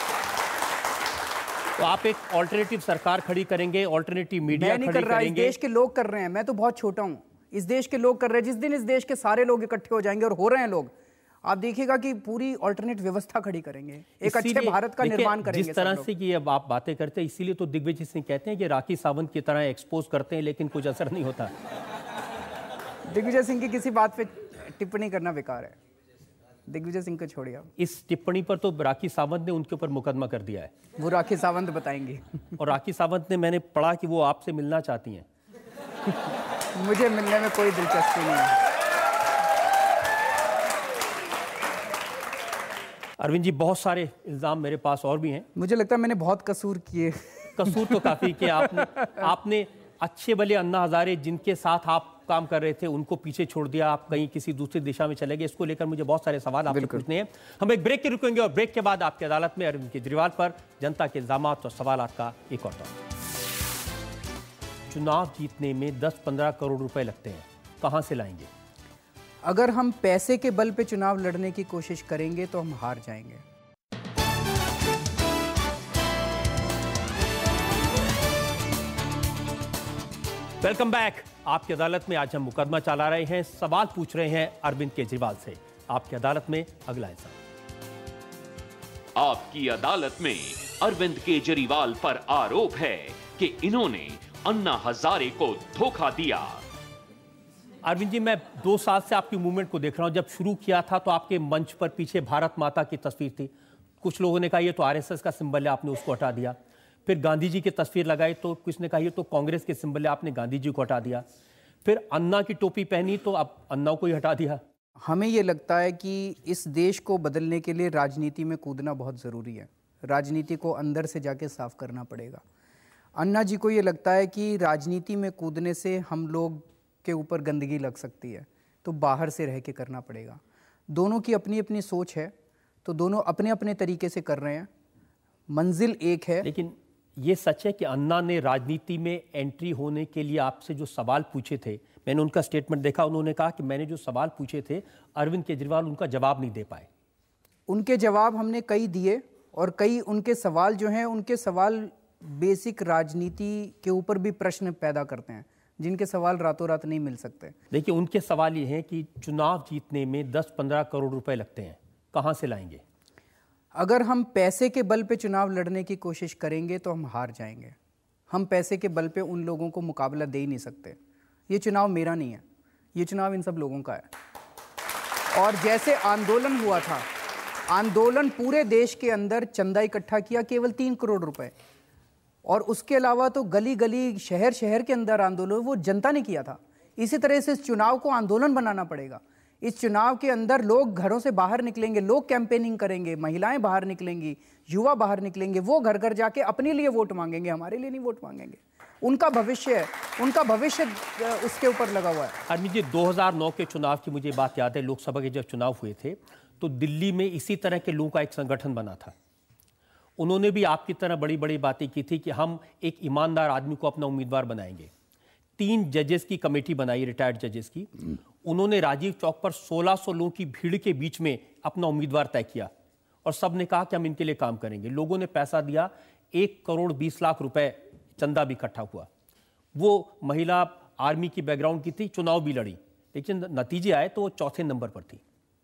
तो आप एक ऑल्टरनेटिव सरकार खड़ी करेंगे, ऑल्टरनेटिव मीडिया नहीं कर रहा, इस देश के लोग कर रहे हैं। मैं तो बहुत छोटा हूं, इस देश के लोग कर रहे हैं। जिस दिन इस देश के सारे लोग इकट्ठे हो जाएंगे, और हो रहे हैं लोग, आप देखिएगा कि पूरी ऑल्टरनेट व्यवस्था खड़ी करेंगे, एक अच्छे भारत का निर्माण करेंगे। जिस तरह से कि अब आप बातें करते हैं, इसीलिए तो दिग्विजय सिंह कहते हैं कि राखी सावंत की तरह एक्सपोज करते हैं लेकिन कुछ असर नहीं होता। दिग्विजय सिंह की किसी बात पे टिप्पणी करना बेकार है। दिग्विजय सिंह को छोड़िए आप। इस टिप्पणी पर तो राखी सावंत ने उनके ऊपर मुकदमा कर दिया है। वो राखी सावंत बताएंगे। और राखी सावंत ने, मैंने पढ़ा कि वो आपसे मिलना चाहती हैं। मुझे मिलने में कोई दिलचस्पी नहीं है। अरविंद जी, बहुत सारे इल्जाम मेरे पास और भी हैं। मुझे लगता है मैंने बहुत कसूर किए। कसूर तो काफी किया आपने। आपने अच्छे भले अन्ना हजारे जिनके साथ आप काम कर रहे थे उनको पीछे छोड़ दिया, आप कहीं किसी दूसरी दिशा में चले गए। इसको लेकर मुझे बहुत सारे सवाल आपसे पूछने हैं। हम एक ब्रेक के रुकेंगे और ब्रेक के बाद आपकी अदालत में अरविंद केजरीवाल पर जनता के इल्जामात और सवालात का एक और दौर। चुनाव जीतने में दस पंद्रह करोड़ रुपए लगते हैं, कहां से लाएंगे? अगर हम पैसे के बल पे चुनाव लड़ने की कोशिश करेंगे तो हम हार जाएंगे। Welcome back. आपकी अदालत में आज हम मुकदमा चला रहे हैं, सवाल पूछ रहे हैं अरविंद केजरीवाल से। आपकी अदालत में अगला हिस्सा। आपकी अदालत में अरविंद केजरीवाल पर आरोप है कि इन्होंने अन्ना हजारे को धोखा दिया। अरविंद जी, मैं दो साल से आपकी मूवमेंट को देख रहा हूं। जब शुरू किया था तो आपके मंच पर पीछे भारत माता की तस्वीर थी। कुछ लोगों ने कहा ये तो आरएसएस का सिंबल है, आपने उसको हटा दिया। फिर गांधी जी की तस्वीर लगाई तो किसने कहा ये तो कांग्रेस के सिंबल है, आपने गांधी जी को हटा दिया। फिर अन्ना की टोपी पहनी तो अब अन्ना को ही हटा दिया। हमें ये लगता है कि इस देश को बदलने के लिए राजनीति में कूदना बहुत ज़रूरी है। राजनीति को अंदर से जाके साफ करना पड़ेगा। अन्ना जी को ये लगता है कि राजनीति में कूदने से हम लोग के ऊपर गंदगी लग सकती है, तो बाहर से रह के करना पड़ेगा। दोनों की अपनी अपनी सोच है, तो दोनों अपने अपने तरीके से कर रहे हैं। मंजिल एक है। लेकिन ये सच है कि अन्ना ने राजनीति में एंट्री होने के लिए आपसे जो सवाल पूछे थे, मैंने उनका स्टेटमेंट देखा, उन्होंने कहा कि मैंने जो सवाल पूछे थे अरविंद केजरीवाल उनका जवाब नहीं दे पाए। उनके जवाब हमने कई दिए और कई उनके सवाल जो हैं उनके सवाल बेसिक राजनीति के ऊपर भी प्रश्न पैदा करते हैं, जिनके सवाल रातों रात नहीं मिल सकते। देखिए, उनके सवाल ये हैं कि चुनाव जीतने में दस पंद्रह करोड़ रुपए लगते हैं, कहां से लाएंगे? अगर हम पैसे के बल पे चुनाव लड़ने की कोशिश करेंगे तो हम हार जाएंगे। हम पैसे के बल पे उन लोगों को मुकाबला दे ही नहीं सकते। ये चुनाव मेरा नहीं है, ये चुनाव इन सब लोगों का है। और जैसे आंदोलन हुआ था, आंदोलन पूरे देश के अंदर चंदा इकट्ठा किया, केवल तीन करोड़ रुपए, और उसके अलावा तो गली गली शहर शहर के अंदर आंदोलन वो जनता ने किया था। इसी तरह से इस चुनाव को आंदोलन बनाना पड़ेगा। इस चुनाव के अंदर लोग घरों से बाहर निकलेंगे, लोग कैंपेनिंग करेंगे, महिलाएं बाहर निकलेंगी, युवा बाहर निकलेंगे, वो घर घर जाके अपने लिए वोट मांगेंगे, हमारे लिए नहीं वोट मांगेंगे। उनका भविष्य है, उनका भविष्य उसके ऊपर लगा हुआ है। अरविंद जी, दो हज़ार नौ के चुनाव की मुझे बात याद है। लोकसभा के जब चुनाव हुए थे तो दिल्ली में इसी तरह के लोगों का एक संगठन बना था। उन्होंने भी आपकी तरह बड़ी बड़ी बातें की थी कि हम एक ईमानदार आदमी को अपना उम्मीदवार बनाएंगे। तीन जजेस की कमेटी बनाई, रिटायर्ड जजेस की। उन्होंने राजीव चौक पर सोलह सौ लोगों की भीड़ के बीच में अपना उम्मीदवार तय किया और सब ने कहा कि हम इनके लिए काम करेंगे। लोगों ने पैसा दिया, एक करोड़ बीस लाख रुपए चंदा भी इकट्ठा हुआ। वो महिला आर्मी की बैकग्राउंड की थी, चुनाव भी लड़ी, लेकिन नतीजे आए तो वो चौथे नंबर पर थी।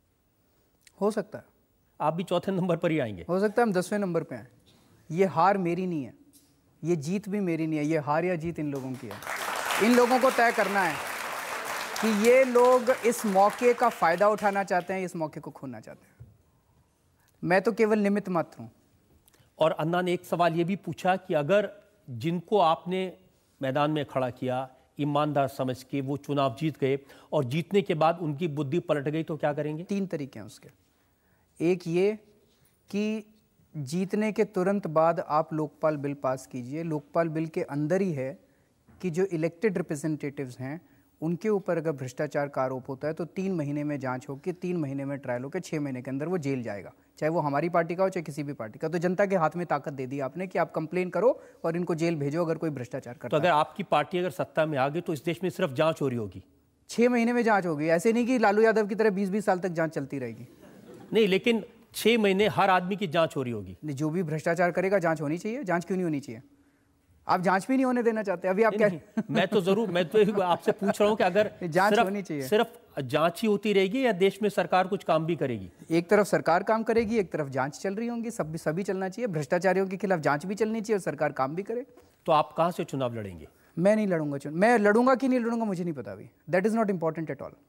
हो सकता है आप भी चौथे नंबर पर ही आएंगे, हो सकता है हम दसवें नंबर पे आए। ये हार मेरी नहीं है, ये जीत भी मेरी नहीं है, ये हार या जीत इन लोगों की है। इन लोगों को तय करना है कि ये लोग इस मौके का फायदा उठाना चाहते हैं, इस मौके को खोना चाहते हैं। मैं तो केवल निमित्त मात्र हूं। और अन्ना ने एक सवाल ये भी पूछा कि अगर जिनको आपने मैदान में खड़ा किया, ईमानदार समझ के वो चुनाव जीत गए और जीतने के बाद उनकी बुद्धि पलट गई तो क्या करेंगे? तीन तरीके हैं उसके। एक ये कि जीतने के तुरंत बाद आप लोकपाल बिल पास कीजिए। लोकपाल बिल के अंदर ही है कि जो इलेक्टेड रिप्रेजेंटेटिव्स हैं उनके ऊपर अगर भ्रष्टाचार का आरोप होता है तो तीन महीने में जांच होकर, तीन महीने में ट्रायल होकर, छः महीने के अंदर वो जेल जाएगा, चाहे वो हमारी पार्टी का हो चाहे किसी भी पार्टी का। तो जनता के हाथ में ताकत दे दी आपने कि आप कंप्लेन करो और इनको जेल भेजो अगर कोई भ्रष्टाचार करता है। तो अगर आपकी पार्टी अगर सत्ता में आ गई तो इस देश में सिर्फ जांच हो रही होगी, छः महीने में जांच होगी। ऐसे नहीं कि लालू यादव की तरह बीस बीस साल तक जांच चलती रहेगी। नहीं, लेकिन छह महीने हर आदमी की जांच हो रही होगी। जो भी भ्रष्टाचार करेगा जांच होनी चाहिए। जांच क्यों नहीं होनी चाहिए? आप जांच भी नहीं होने देना चाहते अभी? आप क्या? मैं तो जरूर, मैं तो आपसे पूछ रहा हूं कि अगर जांच होनी चाहिए, सिर्फ जांच ही होती रहेगी या देश में सरकार कुछ काम भी करेगी? एक तरफ सरकार काम करेगी, एक तरफ जांच चल रही होंगी। सब सभी चलना चाहिए। भ्रष्टाचारियों के खिलाफ जांच भी चलनी चाहिए और सरकार काम भी करे। तो आप कहां से चुनाव लड़ेंगे? मैं नहीं लड़ूंगा चुनाव। मैं लड़ूंगा कि नहीं लड़ूंगा मुझे नहीं पता अभी। That is not important at all.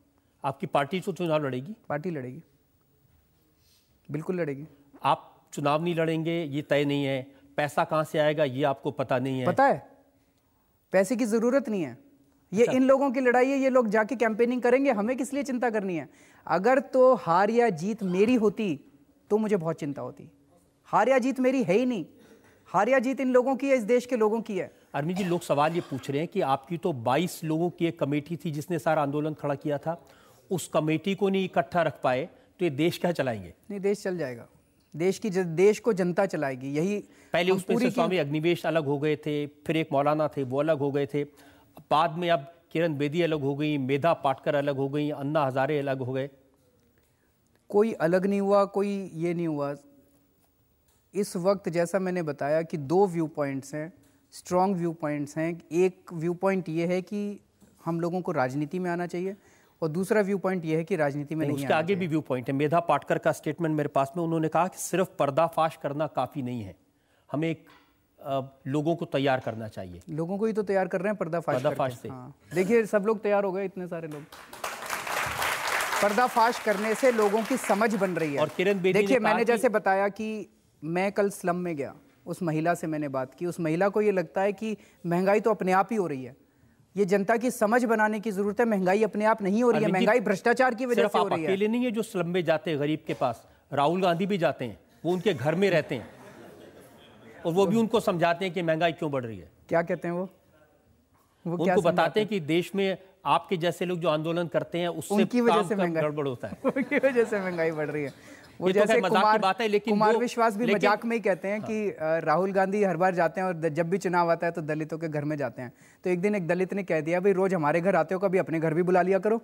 आपकी पार्टी तो चुनाव लड़ेगी? पार्टी लड़ेगी, बिल्कुल लड़ेगी। आप चुनाव नहीं लड़ेंगे ये तय नहीं है, पैसा कहां से आएगा ये आपको पता नहीं है? पता है, पैसे की जरूरत नहीं है, ये इन लोगों की लड़ाई है, ये लोग जाके कैंपेनिंग करेंगे, हमें किस लिए चिंता करनी है? अगर तो हार या जीत मेरी होती तो मुझे बहुत चिंता होती। हार या जीत मेरी है ही नहीं, हार या जीत इन लोगों की है, इस देश के लोगों की है। अरविंद जी, लोग सवाल ये पूछ रहे हैं कि आपकी तो बाईस लोगों की एक कमेटी थी जिसने सारा आंदोलन खड़ा किया था, उस कमेटी को नहीं इकट्ठा रख पाए तो ये देश क्या चलाएंगे? नहीं, देश चल जाएगा, देश की देश को जनता चलाएगी। यही पहले उसमें से स्वामी अग्निवेश अलग हो गए थे, फिर एक मौलाना थे वो अलग हो गए थे, बाद में अब किरण बेदी अलग हो गई, मेधा पाटकर अलग हो गई, अन्ना हजारे अलग हो गए। कोई अलग नहीं हुआ, कोई ये नहीं हुआ। इस वक्त जैसा मैंने बताया कि दो व्यू पॉइंट्स हैं, स्ट्रॉन्ग व्यू पॉइंट्स हैं। एक व्यू पॉइंट ये है कि हम लोगों को राजनीति में आना चाहिए, और दूसरा व्यू पॉइंट ये है कि राजनीति में नहीं, नहीं उसके आगे भी व्यू पॉइंट है। मेधा पाटकर का स्टेटमेंट मेरे पास में, उन्होंने कहा कि सिर्फ पर्दाफाश करना काफ़ी नहीं है, हमें एक आ, लोगों को तैयार करना चाहिए। लोगों को ही तो तैयार कर रहे हैं पर्दाफाश पर्दाफाश से। हाँ, देखिए सब लोग तैयार हो गए, इतने सारे लोग। पर्दाफाश करने से लोगों की समझ बन रही है। और किरण बेदी देखिए, मैंने कि... जैसे बताया कि मैं कल स्लम में गया, उस महिला से मैंने बात की, उस महिला को ये लगता है कि महंगाई तो अपने आप ही हो रही है। ये जनता की समझ बनाने की जरूरत है, महंगाई अपने आप नहीं हो रही है, महंगाई भ्रष्टाचार की वजह से हो रही है। अकेले नहीं है जो स्लम में जाते हैं गरीब के पास, राहुल गांधी भी जाते हैं, वो उनके घर में रहते हैं और वो भी उनको समझाते हैं कि महंगाई क्यों बढ़ रही है। क्या कहते हैं वो? वो उनको बताते हैं कि देश में आपके जैसे लोग जो आंदोलन करते हैं उससे उनकी वजह से महंगाई गड़बड़ होता है, उनकी वजह से महंगाई बढ़ रही है। वो ये जैसे तो मजाक की बात है, लेकिन कुमार विश्वास भी मजाक में ही कहते हैं कि राहुल गांधी हर बार जाते हैं और जब भी चुनाव आता है तो दलितों के घर में जाते हैं। तो एक दिन एक दलित ने कह दिया, भाई रोज हमारे घर आते हो, कभी अपने घर भी बुला लिया करो।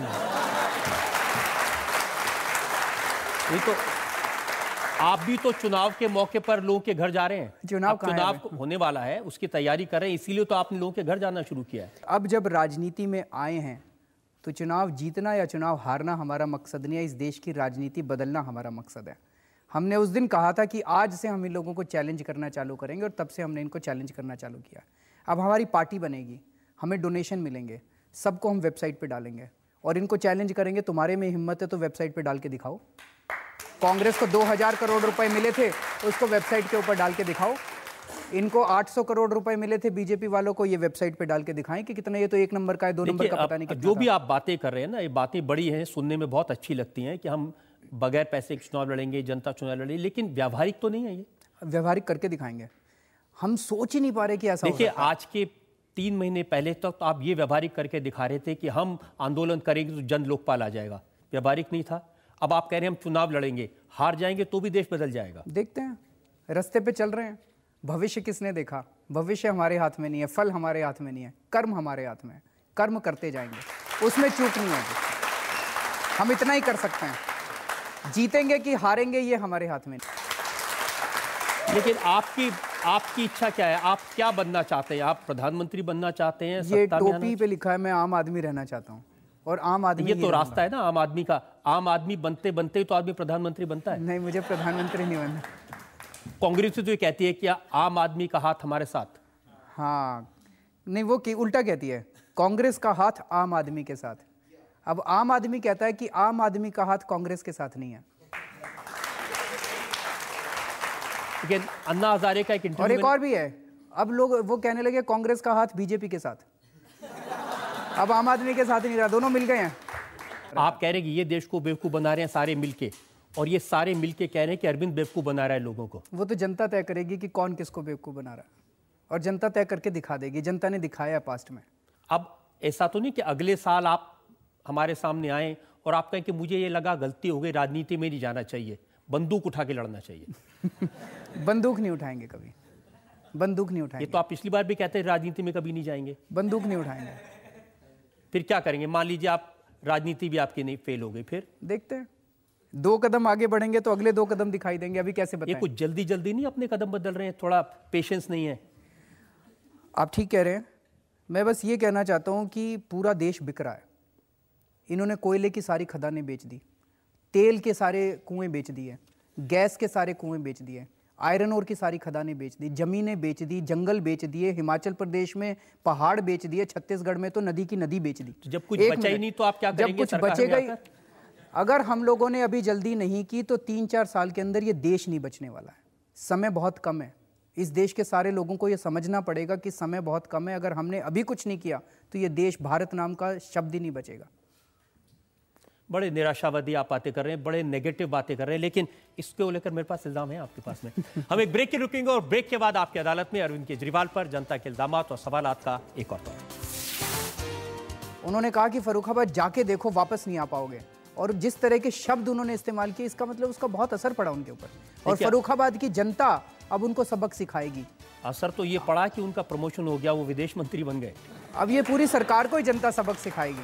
ये तो आप भी तो चुनाव के मौके पर लोगों के घर जा रहे हैं। चुनाव चुनाव होने वाला है, उसकी तैयारी कर रहे हैं, इसीलिए तो आपने लोगों के घर जाना शुरू किया है। अब जब राजनीति में आए हैं तो चुनाव जीतना या चुनाव हारना हमारा मकसद नहीं है, इस देश की राजनीति बदलना हमारा मकसद है। हमने उस दिन कहा था कि आज से हम इन लोगों को चैलेंज करना चालू करेंगे, और तब से हमने इनको चैलेंज करना चालू किया। अब हमारी पार्टी बनेगी, हमें डोनेशन मिलेंगे, सबको हम वेबसाइट पे डालेंगे और इनको चैलेंज करेंगे, तुम्हारे में हिम्मत है तो वेबसाइट पे डाल के दिखाओ। कांग्रेस को दो हजार करोड़ रुपए मिले थे, उसको वेबसाइट के ऊपर डाल के दिखाओ। इनको आठ सौ करोड़ रुपए मिले थे बीजेपी वालों को, ये वेबसाइट पे डाल के दिखाएं कि कितना, ये तो एक नंबर का है, दो नंबर का पता नहीं कितना। जो भी आप बातें कर रहे हैं ना, ये बातें बड़ी हैं, सुनने में बहुत अच्छी लगती हैं कि हम बगैर पैसे के चुनाव लड़ेंगे, जनता चुनाव लड़ेगी, लेकिन व्यावहारिक तो नहीं है ये। व्यावहारिक करके दिखाएंगे, हम सोच ही नहीं पा रहे कि ऐसा। देखिए, आज के तीन महीने पहले तक तो आप ये व्यावहारिक करके दिखा रहे थे कि हम आंदोलन करेंगे तो जन लोकपाल आ जाएगा, व्यावहारिक नहीं था। अब आप कह रहे हैं हम चुनाव लड़ेंगे, हार जाएंगे तो भी देश बदल जाएगा। देखते हैं, रास्ते पे चल रहे हैं। भविष्य किसने देखा? भविष्य हमारे हाथ में नहीं है, फल हमारे हाथ में नहीं है, कर्म हमारे हाथ में है। कर्म करते जाएंगे, उसमें चूक नहीं होगी। हम इतना ही कर सकते हैं, जीतेंगे कि हारेंगे ये हमारे हाथ में नहीं। लेकिन आपकी आपकी इच्छा क्या है? आप क्या बनना चाहते हैं? आप प्रधानमंत्री बनना चाहते हैं? ये टोपी पे लिखा है, मैं आम आदमी रहना चाहता हूँ, और आम आदमी ये तो रास्ता है ना आम आदमी का। आम आदमी बनते बनते तो आदमी प्रधानमंत्री बनता है। नहीं, मुझे प्रधानमंत्री नहीं बनना। कांग्रेस तो ये कहती है कि आम आदमी का हाथ हमारे साथ। हाँ, नहीं, वो की उल्टा कहती है, कांग्रेस का हाथ आम आदमी के साथ। अब आम आदमी कहता है कि आम आदमी का हाथ कांग्रेस के साथ नहीं है। लेकिन अन्ना हजारे का एक इंटरव्यू, और एक और भी है, अब लोग वो कहने लगे कांग्रेस का हाथ बीजेपी के साथ, अब आम आदमी के साथ नहीं रहा, दोनों मिल गए हैं। आप कह रहे हैं कि ये देश को बेवकूफ बना रहे हैं सारे मिलके, और ये सारे मिलके कह रहे हैं कि अरविंद बेवकूफ बना रहा है लोगों को। वो तो जनता तय करेगी कि कौन किसको बेवकूफ बना रहा है, और जनता तय करके दिखा देगी। जनता ने दिखाया पास्ट में। अब ऐसा तो नहीं कि अगले साल आप हमारे सामने आए और आप कहें कि मुझे ये लगा गलती हो गई, राजनीति में नहीं जाना चाहिए, बंदूक उठा के लड़ना चाहिए। बंदूक नहीं उठाएंगे कभी, बंदूक नहीं उठाएंगे। ये तो आप पिछली बार भी कहते हैं राजनीति में कभी नहीं जाएंगे। बंदूक नहीं उठाएंगे। फिर क्या करेंगे? मान लीजिए आप राजनीति भी आपकी नहीं, फेल हो गई, फिर देखते हैं। दो कदम आगे बढ़ेंगे तो अगले दो कदम दिखाई देंगे, अभी कैसे बताएं? ये कुछ जल्दी जल्दी नहीं अपने कदम बदल रहे हैं, थोड़ा पेशेंस नहीं है? आप ठीक कह रहे हैं। मैं बस ये कहना चाहता हूँ कि पूरा देश बिक रहा है। इन्होंने कोयले की सारी खदानें बेच दी, तेल के सारे कुएं बेच दिए, गैस के सारे कुएं बेच दिए, आयरन ओर की सारी खदानें बेच दी, जमीनें बेच दी, जंगल बेच दिए, हिमाचल प्रदेश में पहाड़ बेच दिए, छत्तीसगढ़ में तो नदी की नदी बेच दी। जब कुछ बचा ही नहीं तो आप क्या करेंगे? जब कुछ बचेगा ही, अगर हम लोगों ने अभी जल्दी नहीं की तो तीन चार साल के अंदर ये देश नहीं बचने वाला है। समय बहुत कम है, इस देश के सारे लोगों को ये समझना पड़ेगा कि समय बहुत कम है। अगर हमने अभी कुछ नहीं किया तो ये देश, भारत नाम का शब्द ही नहीं बचेगा। बड़े निराशावादी आप बातें कर रहे हैं, बड़े नेगेटिव बातें कर रहे हैं, लेकिन इसको लेकर मेरे पास इल्जाम है आपके पास में। हम एक ब्रेक के रुकेंगे और ब्रेक के बाद आपकी अदालत में अरविंद केजरीवाल पर जनता के इल्जाम और सवालात का एक और दौर। उन्होंने कहा कि फर्रुखाबाद जाके देखो, वापस नहीं आ पाओगे, और जिस तरह के शब्द उन्होंने इस्तेमाल किए, इसका मतलब उसका बहुत असर पड़ा उनके ऊपर, और फर्रुखाबाद की जनता अब उनको सबक सिखाएगी। असर तो ये पड़ा कि उनका प्रमोशन हो गया, वो विदेश मंत्री बन गए। अब ये पूरी सरकार को ही जनता सबक सिखाएगी।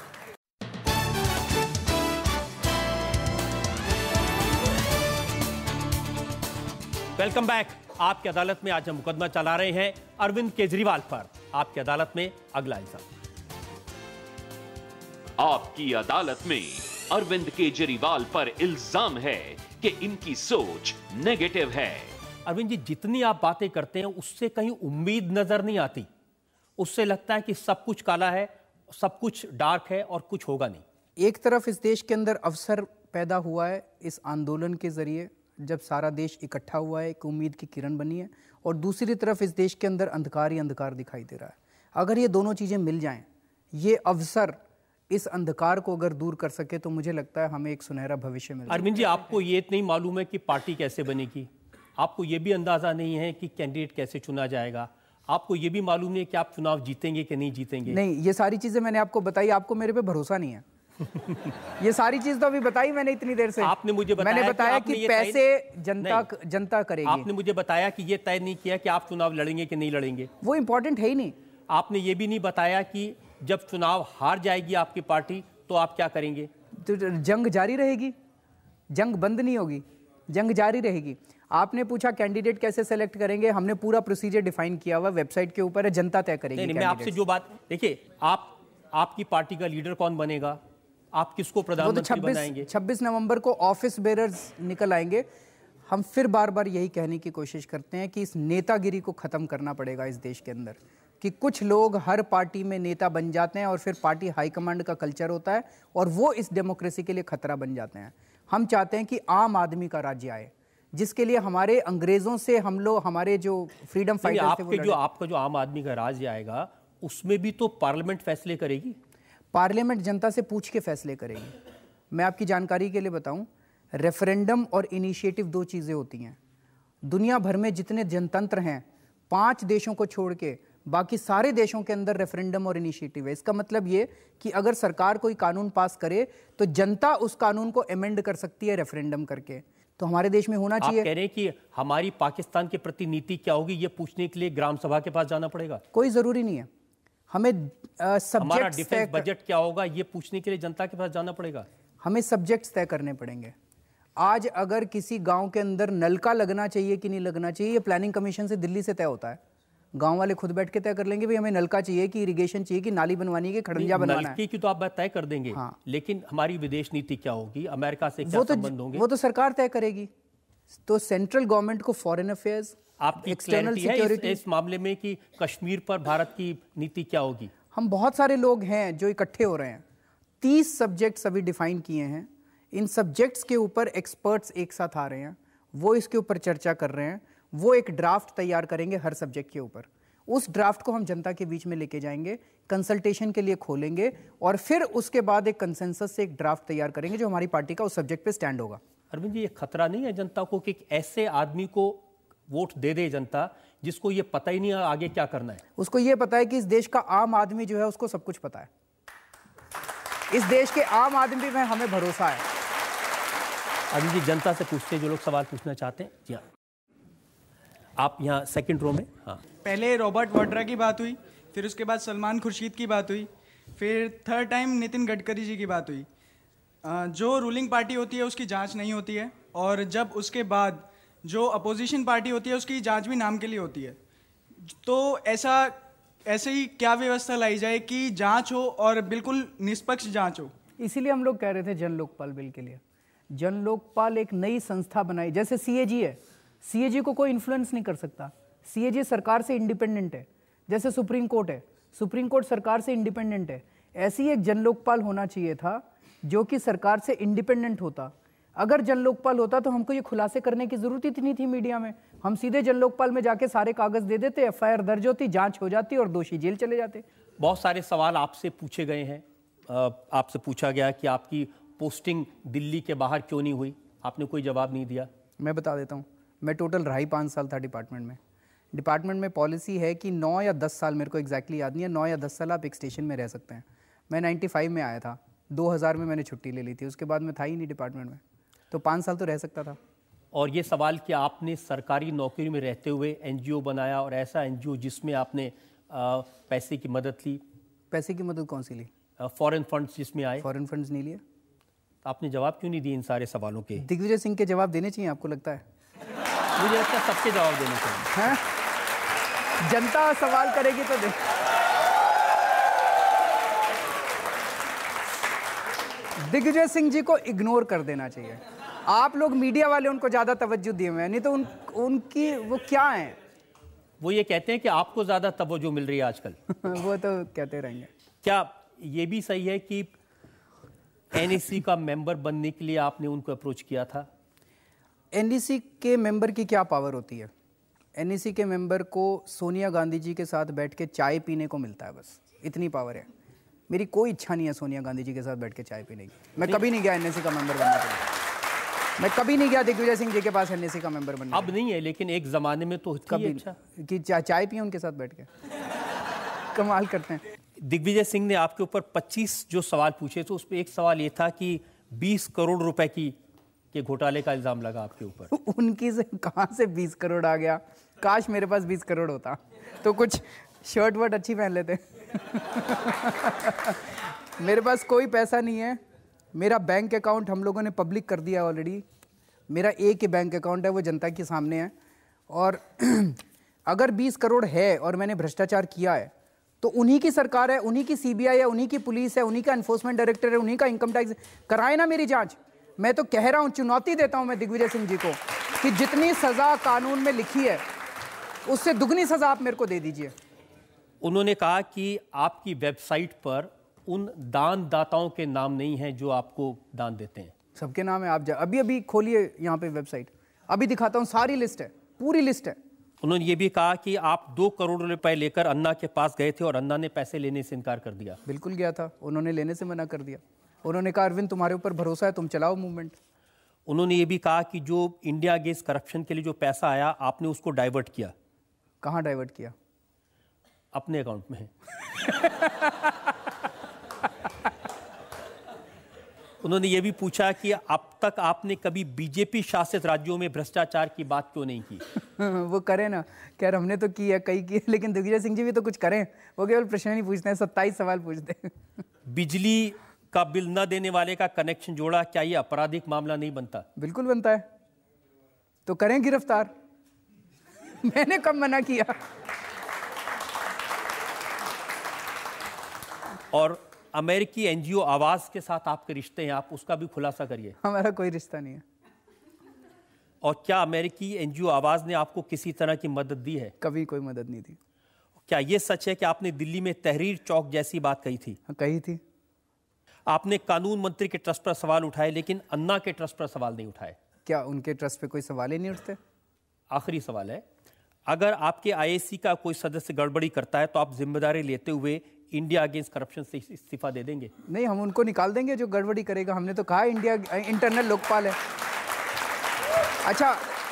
Welcome back. आपकी अदालत में आज हम मुकदमा चला रहे हैं अरविंद केजरीवाल पर। आपकी अदालत में अगला इल्जाम। आपकी अदालत में अरविंद केजरीवाल पर इल्जाम है कि इनकी सोच नेगेटिव है। अरविंद जी, जितनी आप बातें करते हैं उससे कहीं उम्मीद नजर नहीं आती। उससे लगता है कि सब कुछ काला है, सब कुछ डार्क है और कुछ होगा नहीं। एक तरफ इस देश के अंदर अवसर पैदा हुआ है इस आंदोलन के जरिए, जब सारा देश इकट्ठा हुआ है, एक उम्मीद की किरण बनी है, और दूसरी तरफ इस देश के अंदर अंधकार ही अंधकार दिखाई दे रहा है। अगर ये दोनों चीज़ें मिल जाएं, ये अवसर इस अंधकार को अगर दूर कर सके तो मुझे लगता है हमें एक सुनहरा भविष्य मिल। अरविंद जी, आपको ये नहीं मालूम है कि पार्टी कैसे बनेगी, आपको ये भी अंदाजा नहीं है कि कैंडिडेट कैसे चुना जाएगा, आपको ये भी मालूम नहीं है कि आप चुनाव जीतेंगे कि नहीं जीतेंगे। नहीं, ये सारी चीजें मैंने आपको बताई, आपको मेरे पे भरोसा नहीं है। ये सारी चीज तो अभी बताई मैंने इतनी देर से। आपने मुझे बताया मैंने बताया कि, कि पैसे जनता जनता करेगी। आपने मुझे बताया कि ये तय नहीं किया कि आप चुनाव लड़ेंगे कि नहीं लड़ेंगे। वो इंपॉर्टेंट है ही नहीं। आपने ये भी नहीं बताया कि जब चुनाव हार जाएगी आपकी पार्टी तो आप क्या करेंगे। तो जंग जारी रहेगी, जंग बंद नहीं होगी, जंग जारी रहेगी। आपने पूछा कैंडिडेट कैसे सेलेक्ट करेंगे, हमने पूरा प्रोसीजर डिफाइन किया हुआ वेबसाइट के ऊपर है, जनता तय करेगी। नहीं, मैं आपसे जो बात, देखिए, आप आपकी पार्टी का लीडर कौन बनेगा, आप किसको प्रधानमंत्री बनाएंगे। छब्बीस नवंबर को ऑफिस बेरर्स निकल आएंगे। हम फिर बार बार यही कहने की कोशिश करते हैं कि इस नेतागिरी को खत्म करना पड़ेगा इस देश के अंदर, कि कुछ लोग हर पार्टी में नेता बन जाते हैं और फिर पार्टी हाईकमांड का कल्चर होता है और वो इस डेमोक्रेसी के लिए खतरा बन जाते हैं। हम चाहते हैं कि आम आदमी का राज्य आए, जिसके लिए हमारे अंग्रेजों से हम लोग, हमारे जो फ्रीडम फाइटर्स थे, वो जो आपका जो आम आदमी का राज्य आएगा उसमें भी तो पार्लियामेंट फैसले करेगी। पार्लियामेंट जनता से पूछ के फैसले करेगी। मैं आपकी जानकारी के लिए बताऊं, रेफरेंडम और इनिशिएटिव दो चीज़ें होती हैं। दुनिया भर में जितने जनतंत्र हैं, पांच देशों को छोड़ के बाकी सारे देशों के अंदर रेफरेंडम और इनिशिएटिव है। इसका मतलब ये कि अगर सरकार कोई कानून पास करे तो जनता उस कानून को अमेंड कर सकती है रेफरेंडम करके। तो हमारे देश में होना चाहिए। आप कह रहे हैं कि हमारी पाकिस्तान के प्रति नीति क्या होगी, ये पूछने के लिए ग्राम सभा के पास जाना पड़ेगा? कोई जरूरी नहीं है। हमें हमारा डिफेंस बजट क्या होगा ये पूछने के लिए जनता के पास जाना पड़ेगा। हमें सब्जेक्ट्स तय करने पड़ेंगे। आज अगर किसी गांव के अंदर नलका लगना चाहिए कि नहीं लगना चाहिए, ये प्लानिंग कमीशन से दिल्ली से तय होता है। गांव वाले खुद बैठ के तय कर लेंगे, भाई हमें नलका चाहिए कि इरिगेशन चाहिए कि नाली बनवानी है, खड़ंजा बनवाना है। की तो आप बात तय कर देंगे। हाँ। लेकिन हमारी विदेश नीति क्या होगी, अमेरिका से क्या संबंध होंगे, वो तो सरकार तय करेगी। तो सेंट्रल गवर्नमेंट को फॉरेन अफेयर्स, आपकी एक्सटर्नल सिक्योरिटी इस मामले में कि कश्मीर पर भारत की नीति क्या होगी। हम बहुत सारे लोग हैं जो इकट्ठे हो रहे हैं, तीस सब्जेक्ट्स अभी डिफाइन किए हैं। इन सब्जेक्ट्स के ऊपर एक्सपर्ट्स एक साथ आ रहे हैं, वो इसके ऊपर चर्चा कर रहे हैं, वो एक ड्राफ्ट तैयार करेंगे हर सब्जेक्ट के ऊपर। उस ड्राफ्ट को हम जनता के बीच में लेके जाएंगे, कंसल्टेशन के लिए खोलेंगे और फिर उसके बाद एक कंसेंसस से एक ड्राफ्ट तैयार करेंगे जो हमारी पार्टी का उस सब्जेक्ट पे स्टैंड होगा। अरविंद जी, ये खतरा नहीं है जनता को कि ऐसे आदमी को वोट दे दे जनता जिसको ये पता ही नहीं है आगे क्या करना है? उसको ये पता है कि इस देश का आम आदमी जो है उसको सब कुछ पता है। इस देश के आम आदमी में हमें भरोसा है। अरविंद जी, जनता से पूछते हैं जो लोग सवाल पूछना चाहते हैं। जी हाँ, आप यहाँ सेकंड रो में। हाँ, पहले रॉबर्ट वाड्रा की बात हुई, फिर उसके बाद सलमान खुर्शीद की बात हुई, फिर थर्ड टाइम नितिन गडकरी जी की बात हुई। जो रूलिंग पार्टी होती है उसकी जांच नहीं होती है, और जब उसके बाद जो अपोजिशन पार्टी होती है उसकी जांच भी नाम के लिए होती है। तो ऐसा ऐसे ही क्या व्यवस्था लाई जाए कि जांच हो और बिल्कुल निष्पक्ष जांच हो। इसीलिए हम लोग कह रहे थे जन लोकपाल बिल के लिए। जन लोकपाल एक नई संस्था बनाई, जैसे सीएजी है, सीएजी को कोई इन्फ्लुएंस नहीं कर सकता। सीएजी सरकार से इंडिपेंडेंट है, जैसे सुप्रीम कोर्ट है, सुप्रीम कोर्ट सरकार से इंडिपेंडेंट है। ऐसी ही एक जन लोकपाल होना चाहिए था जो कि सरकार से इंडिपेंडेंट होता। अगर जन लोकपाल होता तो हमको ये खुलासे करने की जरूरत ही नहीं थी मीडिया में। हम सीधे जन लोकपाल में जाके सारे कागज दे देते, एफआईआर दर्ज होती, जांच हो जाती और दोषी जेल चले जाते। बहुत सारे सवाल आपसे पूछे गए हैं। आपसे पूछा गया कि आपकी पोस्टिंग दिल्ली के बाहर क्यों नहीं हुई, आपने कोई जवाब नहीं दिया। मैं बता देता हूँ, मैं टोटल ढाई पाँच साल था डिपार्टमेंट में। डिपार्टमेंट में पॉलिसी है कि नौ या दस साल, मेरे को एग्जैक्टली याद नहीं है, नौ या दस साल आप एक स्टेशन में रह सकते हैं। मैं पचानवे में आया था, दो हज़ार में मैंने छुट्टी ले ली थी, उसके बाद मैं था ही नहीं डिपार्टमेंट में, तो पाँच साल तो रह सकता था। और ये सवाल कि आपने सरकारी नौकरी में रहते हुए एनजीओ बनाया, और ऐसा एनजीओ जिसमें आपने आ, पैसे की मदद ली। पैसे की मदद कौन सी ली? फॉरेन फंड्स जिसमें आए। फॉरेन फंड्स नहीं लिए। तो आपने जवाब क्यों नहीं दिए इन सारे सवालों के? दिग्विजय सिंह के जवाब देने चाहिए, आपको लगता है? मुझे लगता है सबके जवाब देने चाहिए। हैं? जनता सवाल करेगी तो दे। दिग्विजय सिंह जी को इग्नोर कर देना चाहिए। आप लोग मीडिया वाले उनको ज्यादा तवज्जो दिए हुए हैं, नहीं तो उन, उनकी वो क्या है, वो ये कहते हैं कि आपको ज्यादा तवज्जो मिल रही है आजकल। वो तो कहते रहेंगे। क्या ये भी सही है कि एनएसी का मेंबर बनने के लिए आपने उनको अप्रोच किया था? एनएसी के मेंबर की क्या पावर होती है? एनएसी के मेंबर को सोनिया गांधी जी के साथ बैठ के चाय पीने को मिलता है, बस इतनी पावर है। मेरी कोई इच्छा नहीं है सोनिया गांधी जी के साथ बैठ के चाय पीने की। मैं कभी नहीं गया एनएसी का मेंबर बनने के लिए। मैं कभी नहीं गया दिग्विजय सिंह जी के पास एनएसी का मेंबर बनने। अब नहीं है, लेकिन एक जमाने में तो कभी अच्छा कि चा, चाय पिए उनके साथ बैठ के। कमाल करते हैं। दिग्विजय सिंह ने आपके ऊपर पच्चीस जो सवाल पूछे थे, उसमें एक सवाल ये था कि बीस करोड़ रुपए की के घोटाले का इल्जाम लगा आपके ऊपर। उनकी से कहां से बीस करोड़ आ गया? काश मेरे पास बीस करोड़ होता तो कुछ शर्ट वर्ट अच्छी पहन लेते। मेरे पास कोई पैसा नहीं है। मेरा बैंक अकाउंट हम लोगों ने पब्लिक कर दिया ऑलरेडी। मेरा एक ही बैंक अकाउंट है, वो जनता के सामने है। और अगर बीस करोड़ है और मैंने भ्रष्टाचार किया है तो उन्हीं की सरकार है, उन्हीं की सीबीआई है, उन्हीं की पुलिस है, उन्हीं का एनफोर्समेंट डायरेक्टर है, उन्हीं का इनकम टैक्स, कराए ना मेरी जांच। मैं तो कह रहा हूं, चुनौती देता हूं मैं दिग्विजय सिंह जी को कि जितनी सजा कानून में लिखी है उससे दुगनी सजा आप मेरे को दे दीजिए। उन्होंने कहा कि आपकी वेबसाइट पर उन दानदाताओं के नाम नहीं हैं जो आपको दान देते हैं। सबके नाम है। आप जा अभी अभी खोलिए यहाँ पे वेबसाइट, अभी दिखाता हूँ, सारी लिस्ट है, पूरी लिस्ट है। उन्होंने ये भी कहा कि आप दो करोड़ रुपए लेकर अन्ना के पास गए थे और अन्ना ने पैसे लेने से इनकार कर दिया। बिल्कुल गया था, उन्होंने लेने से मना कर दिया। उन्होंने कहा अरविंद तुम्हारे ऊपर भरोसा है, तुम चलाओ मूवमेंट। उन्होंने ये भी कहा कि जो इंडिया अगेंस्ट करप्शन के लिए जो पैसा आया आपने उसको डाइवर्ट किया। कहाँ डाइवर्ट किया? अपने अकाउंट में है। उन्होंने ये भी पूछा कि अब तक आपने कभी बीजेपी शासित राज्यों में भ्रष्टाचार की बात क्यों नहीं की? वो करें ना, खैर हमने तो की है, कई की, लेकिन दिग्विजय सिंह जी भी तो कुछ करें। वो केवल प्रश्न नहीं पूछते हैं, सत्ताईस सवाल पूछते हैं। बिजली का बिल न देने वाले का कनेक्शन जोड़ा, क्या ये आपराधिक मामला नहीं बनता? बिल्कुल बनता है, तो करें गिरफ्तार। मैंने कब मना किया? और अमेरिकी एनजीओ आवाज के साथ आपके रिश्ते हैं, आप उसका भी खुलासा करिए। हमारा कोई रिश्ता नहीं है। और क्या अमेरिकी एनजीओ आवाज ने आपको किसी तरह की मदद दी है? कभी कोई मदद नहीं दी। क्या यह सच है कि आपने दिल्ली में तहरीर चौक जैसी बात कही थी? हाँ, कही थी। आपने कानून मंत्री के ट्रस्ट पर सवाल उठाए लेकिन अन्ना के ट्रस्ट पर सवाल नहीं उठाए। क्या उनके ट्रस्ट पे कोई सवाल ही नहीं उठते? आखिरी सवाल है, अगर आपके आईएसी का कोई सदस्य गड़बड़ी करता है तो आप जिम्मेदारी लेते हुए इंडिया अगेंस्ट करप्शन से इस्तीफा दे देंगे? नहीं, हम उनको निकाल देंगे जो गड़बड़ी करेगा। हमने तो कहा इंडिया इंटरनल लोकपाल है। अच्छा,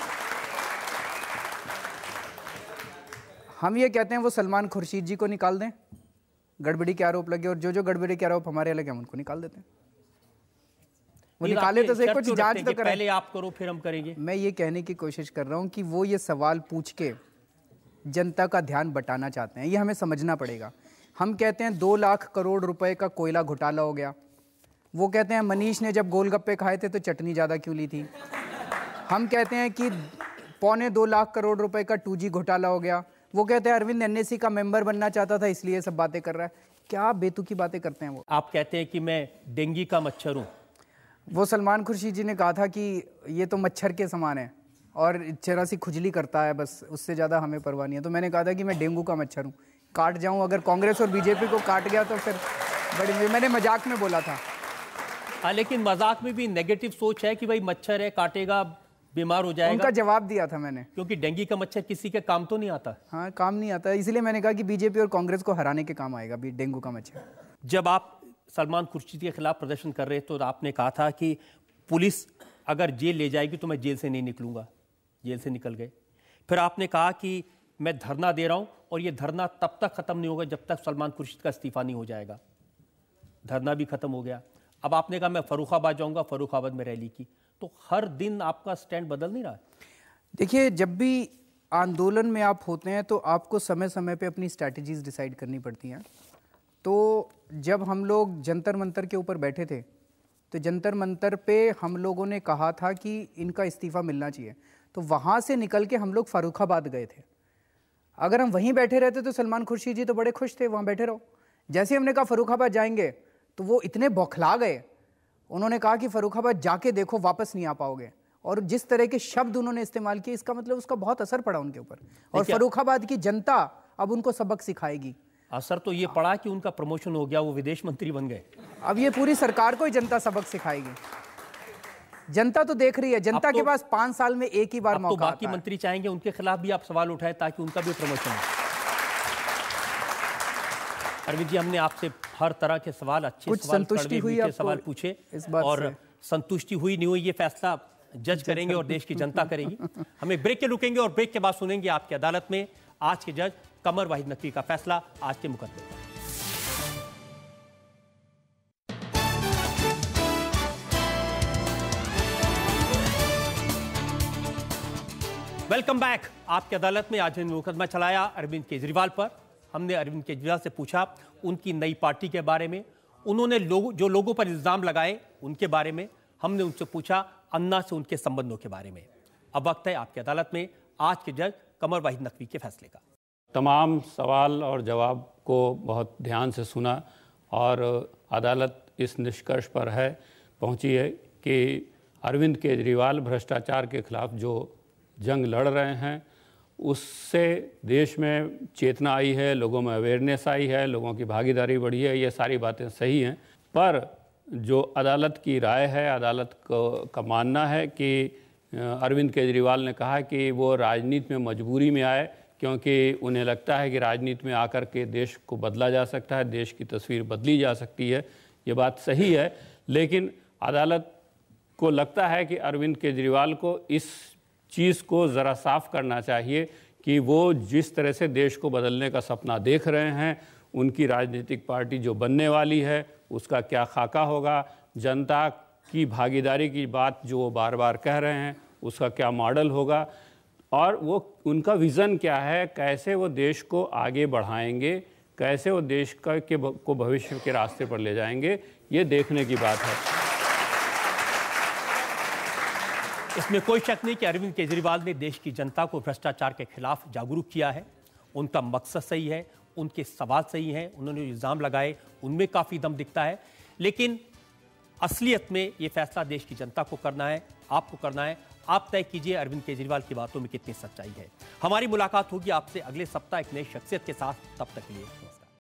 हम ये कहते हैं वो सलमान खुर्शीद जी को निकाल दें, गड़बड़ी के आरोप लगे, और जो जो गड़बड़ी के आरोप हमारे लगे हम उनको निकाल देते हैं। वो निकाले तो सही, कुछ जांच तो करें। पहले आप करो फिर हम करेंगे। मैं ये कहने की कोशिश कर रहा हूं कि वो ये सवाल पूछ के जनता का ध्यान बटाना चाहते हैं, ये हमें समझना पड़ेगा। हम कहते हैं दो लाख करोड़ रुपए का कोयला घोटाला हो गया, वो कहते हैं मनीष ने जब गोलगप्पे खाए थे तो चटनी ज़्यादा क्यों ली थी। हम कहते हैं कि पौने दो लाख करोड़ रुपए का टू जी घोटाला हो गया, वो कहते हैं अरविंद एनएसी का मेंबर बनना चाहता था इसलिए सब बातें कर रहा है। क्या बेतुकी बातें करते हैं वो। आप कहते हैं कि मैं डेंगू का मच्छर हूँ। वो सलमान खुर्शीद जी ने कहा था कि ये तो मच्छर के समान है और जरा सी खुजली करता है, बस उससे ज़्यादा हमें परवाह नहीं है। तो मैंने कहा था कि मैं डेंगू का मच्छर हूँ, काट जाऊँ। अगर कांग्रेस और बीजेपी को काट गया तो फिर बड़ी, मैंने मजाक में बोला था। हाँ, लेकिन मजाक में भी नेगेटिव सोच है कि भाई मच्छर है, काटेगा, बीमार हो जाएगा। उनका जवाब दिया था मैंने, क्योंकि डेंगू का मच्छर किसी के काम तो नहीं आता। हाँ, काम नहीं आता, इसलिए मैंने कहा कि बीजेपी और कांग्रेस को हराने के काम आएगा भी डेंगू का मच्छर। जब आप सलमान खुर्शीद के खिलाफ प्रदर्शन कर रहे तो आपने कहा था कि पुलिस अगर जेल ले जाएगी तो मैं जेल से नहीं निकलूंगा, जेल से निकल गए। फिर आपने कहा कि मैं धरना दे रहा हूं और ये धरना तब तक खत्म नहीं होगा जब तक सलमान खुर्शीद का इस्तीफा नहीं हो जाएगा। धरना भी खत्म हो गया। अब आपने कहा मैं फर्रुखाबाद जाऊंगा, फर्रुखाबाद में रैली की। तो हर दिन आपका स्टैंड बदल नहीं रहा है? देखिए, जब भी आंदोलन में आप होते हैं तो आपको समय समय पे अपनी स्ट्रैटेजीज डिसाइड करनी पड़ती हैं। तो जब हम लोग जंतर मंतर के ऊपर बैठे थे तो जंतर मंतर पे हम लोगों ने कहा था कि इनका इस्तीफ़ा मिलना चाहिए, तो वहाँ से निकल के हम लोग फर्रुखाबाद गए थे। अगर हम वहीं बैठे रहते तो सलमान खुर्शीद जी तो बड़े खुश थे, वहाँ बैठे रहो। जैसे ही हमने कहा फर्रुखाबाद जाएंगे तो वो इतने बौखला गए, उन्होंने कहा कि फर्रुखाबाद जाके देखो, वापस नहीं आ पाओगे। और जिस तरह के शब्द उन्होंने इस्तेमाल किए, इसका मतलब उसका बहुत असर पड़ा उनके ऊपर, और फर्रुखाबाद की जनता अब उनको सबक सिखाएगी। असर तो ये पड़ा कि उनका प्रमोशन हो गया, वो विदेश मंत्री बन गए। अब ये पूरी सरकार को ही जनता सबक सिखाएगी। जनता तो देख रही है, जनता तो, के पास पांच साल में एक ही बार मौका तो बाकी मंत्री चाहेंगे उनके खिलाफ भी आप सवाल उठाए ताकि उनका भी प्रमोशन हो। अरविंद जी, हमने आपसे हर तरह के सवाल, अच्छे कुछ सवाल, संतुष्टि हुई आपको सवाल पूछे, इस बात और से? संतुष्टि हुई नहीं हुई ये फैसला जज करेंगे और देश की जनता करेगी। हमें ब्रेक के रुकेंगे और ब्रेक के बाद सुनेंगे आपकी अदालत में आज के जज कमर वाहिद नकवी का फैसला आज के मुकदमे पर। Welcome back. आपकी अदालत में आज हमने मुकदमा चलाया अरविंद केजरीवाल पर। हमने अरविंद केजरीवाल से पूछा उनकी नई पार्टी के बारे में, उन्होंने लोग जो लोगों पर इल्जाम लगाए उनके बारे में। हमने उनसे पूछा अन्ना से उनके संबंधों के बारे में। अब वक्त है आपकी अदालत में आज के जज कमर वाहिद नकवी के फैसले का। तमाम सवाल और जवाब को बहुत ध्यान से सुना और अदालत इस निष्कर्ष पर है पहुंची है कि अरविंद केजरीवाल भ्रष्टाचार के खिलाफ जो जंग लड़ रहे हैं उससे देश में चेतना आई है, लोगों में अवेयरनेस आई है, लोगों की भागीदारी बढ़ी है। ये सारी बातें सही हैं, पर जो अदालत की राय है, अदालत को का मानना है कि अरविंद केजरीवाल ने कहा कि वो राजनीति में मजबूरी में आए क्योंकि उन्हें लगता है कि राजनीति में आकर के देश को बदला जा सकता है, देश की तस्वीर बदली जा सकती है। ये बात सही है, लेकिन अदालत को लगता है कि अरविंद केजरीवाल को इस चीज़ को ज़रा साफ करना चाहिए कि वो जिस तरह से देश को बदलने का सपना देख रहे हैं, उनकी राजनीतिक पार्टी जो बनने वाली है उसका क्या खाका होगा, जनता की भागीदारी की बात जो वो बार बार कह रहे हैं उसका क्या मॉडल होगा, और वो उनका विज़न क्या है, कैसे वो देश को आगे बढ़ाएंगे, कैसे वो देश का के को भविष्य के रास्ते पर ले जाएंगे, ये देखने की बात है। इसमें कोई शक नहीं कि अरविंद केजरीवाल ने देश की जनता को भ्रष्टाचार के खिलाफ जागरूक किया है। उनका मकसद सही है, उनके सवाल सही हैं, उन्होंने इल्ज़ाम लगाए उनमें काफ़ी दम दिखता है, लेकिन असलियत में ये फैसला देश की जनता को करना है, आपको करना है। आप तय कीजिए अरविंद केजरीवाल की बातों में कितनी सच्चाई है। हमारी मुलाकात होगी आपसे अगले सप्ताह एक नई शख्सियत के साथ। तब तक के लिए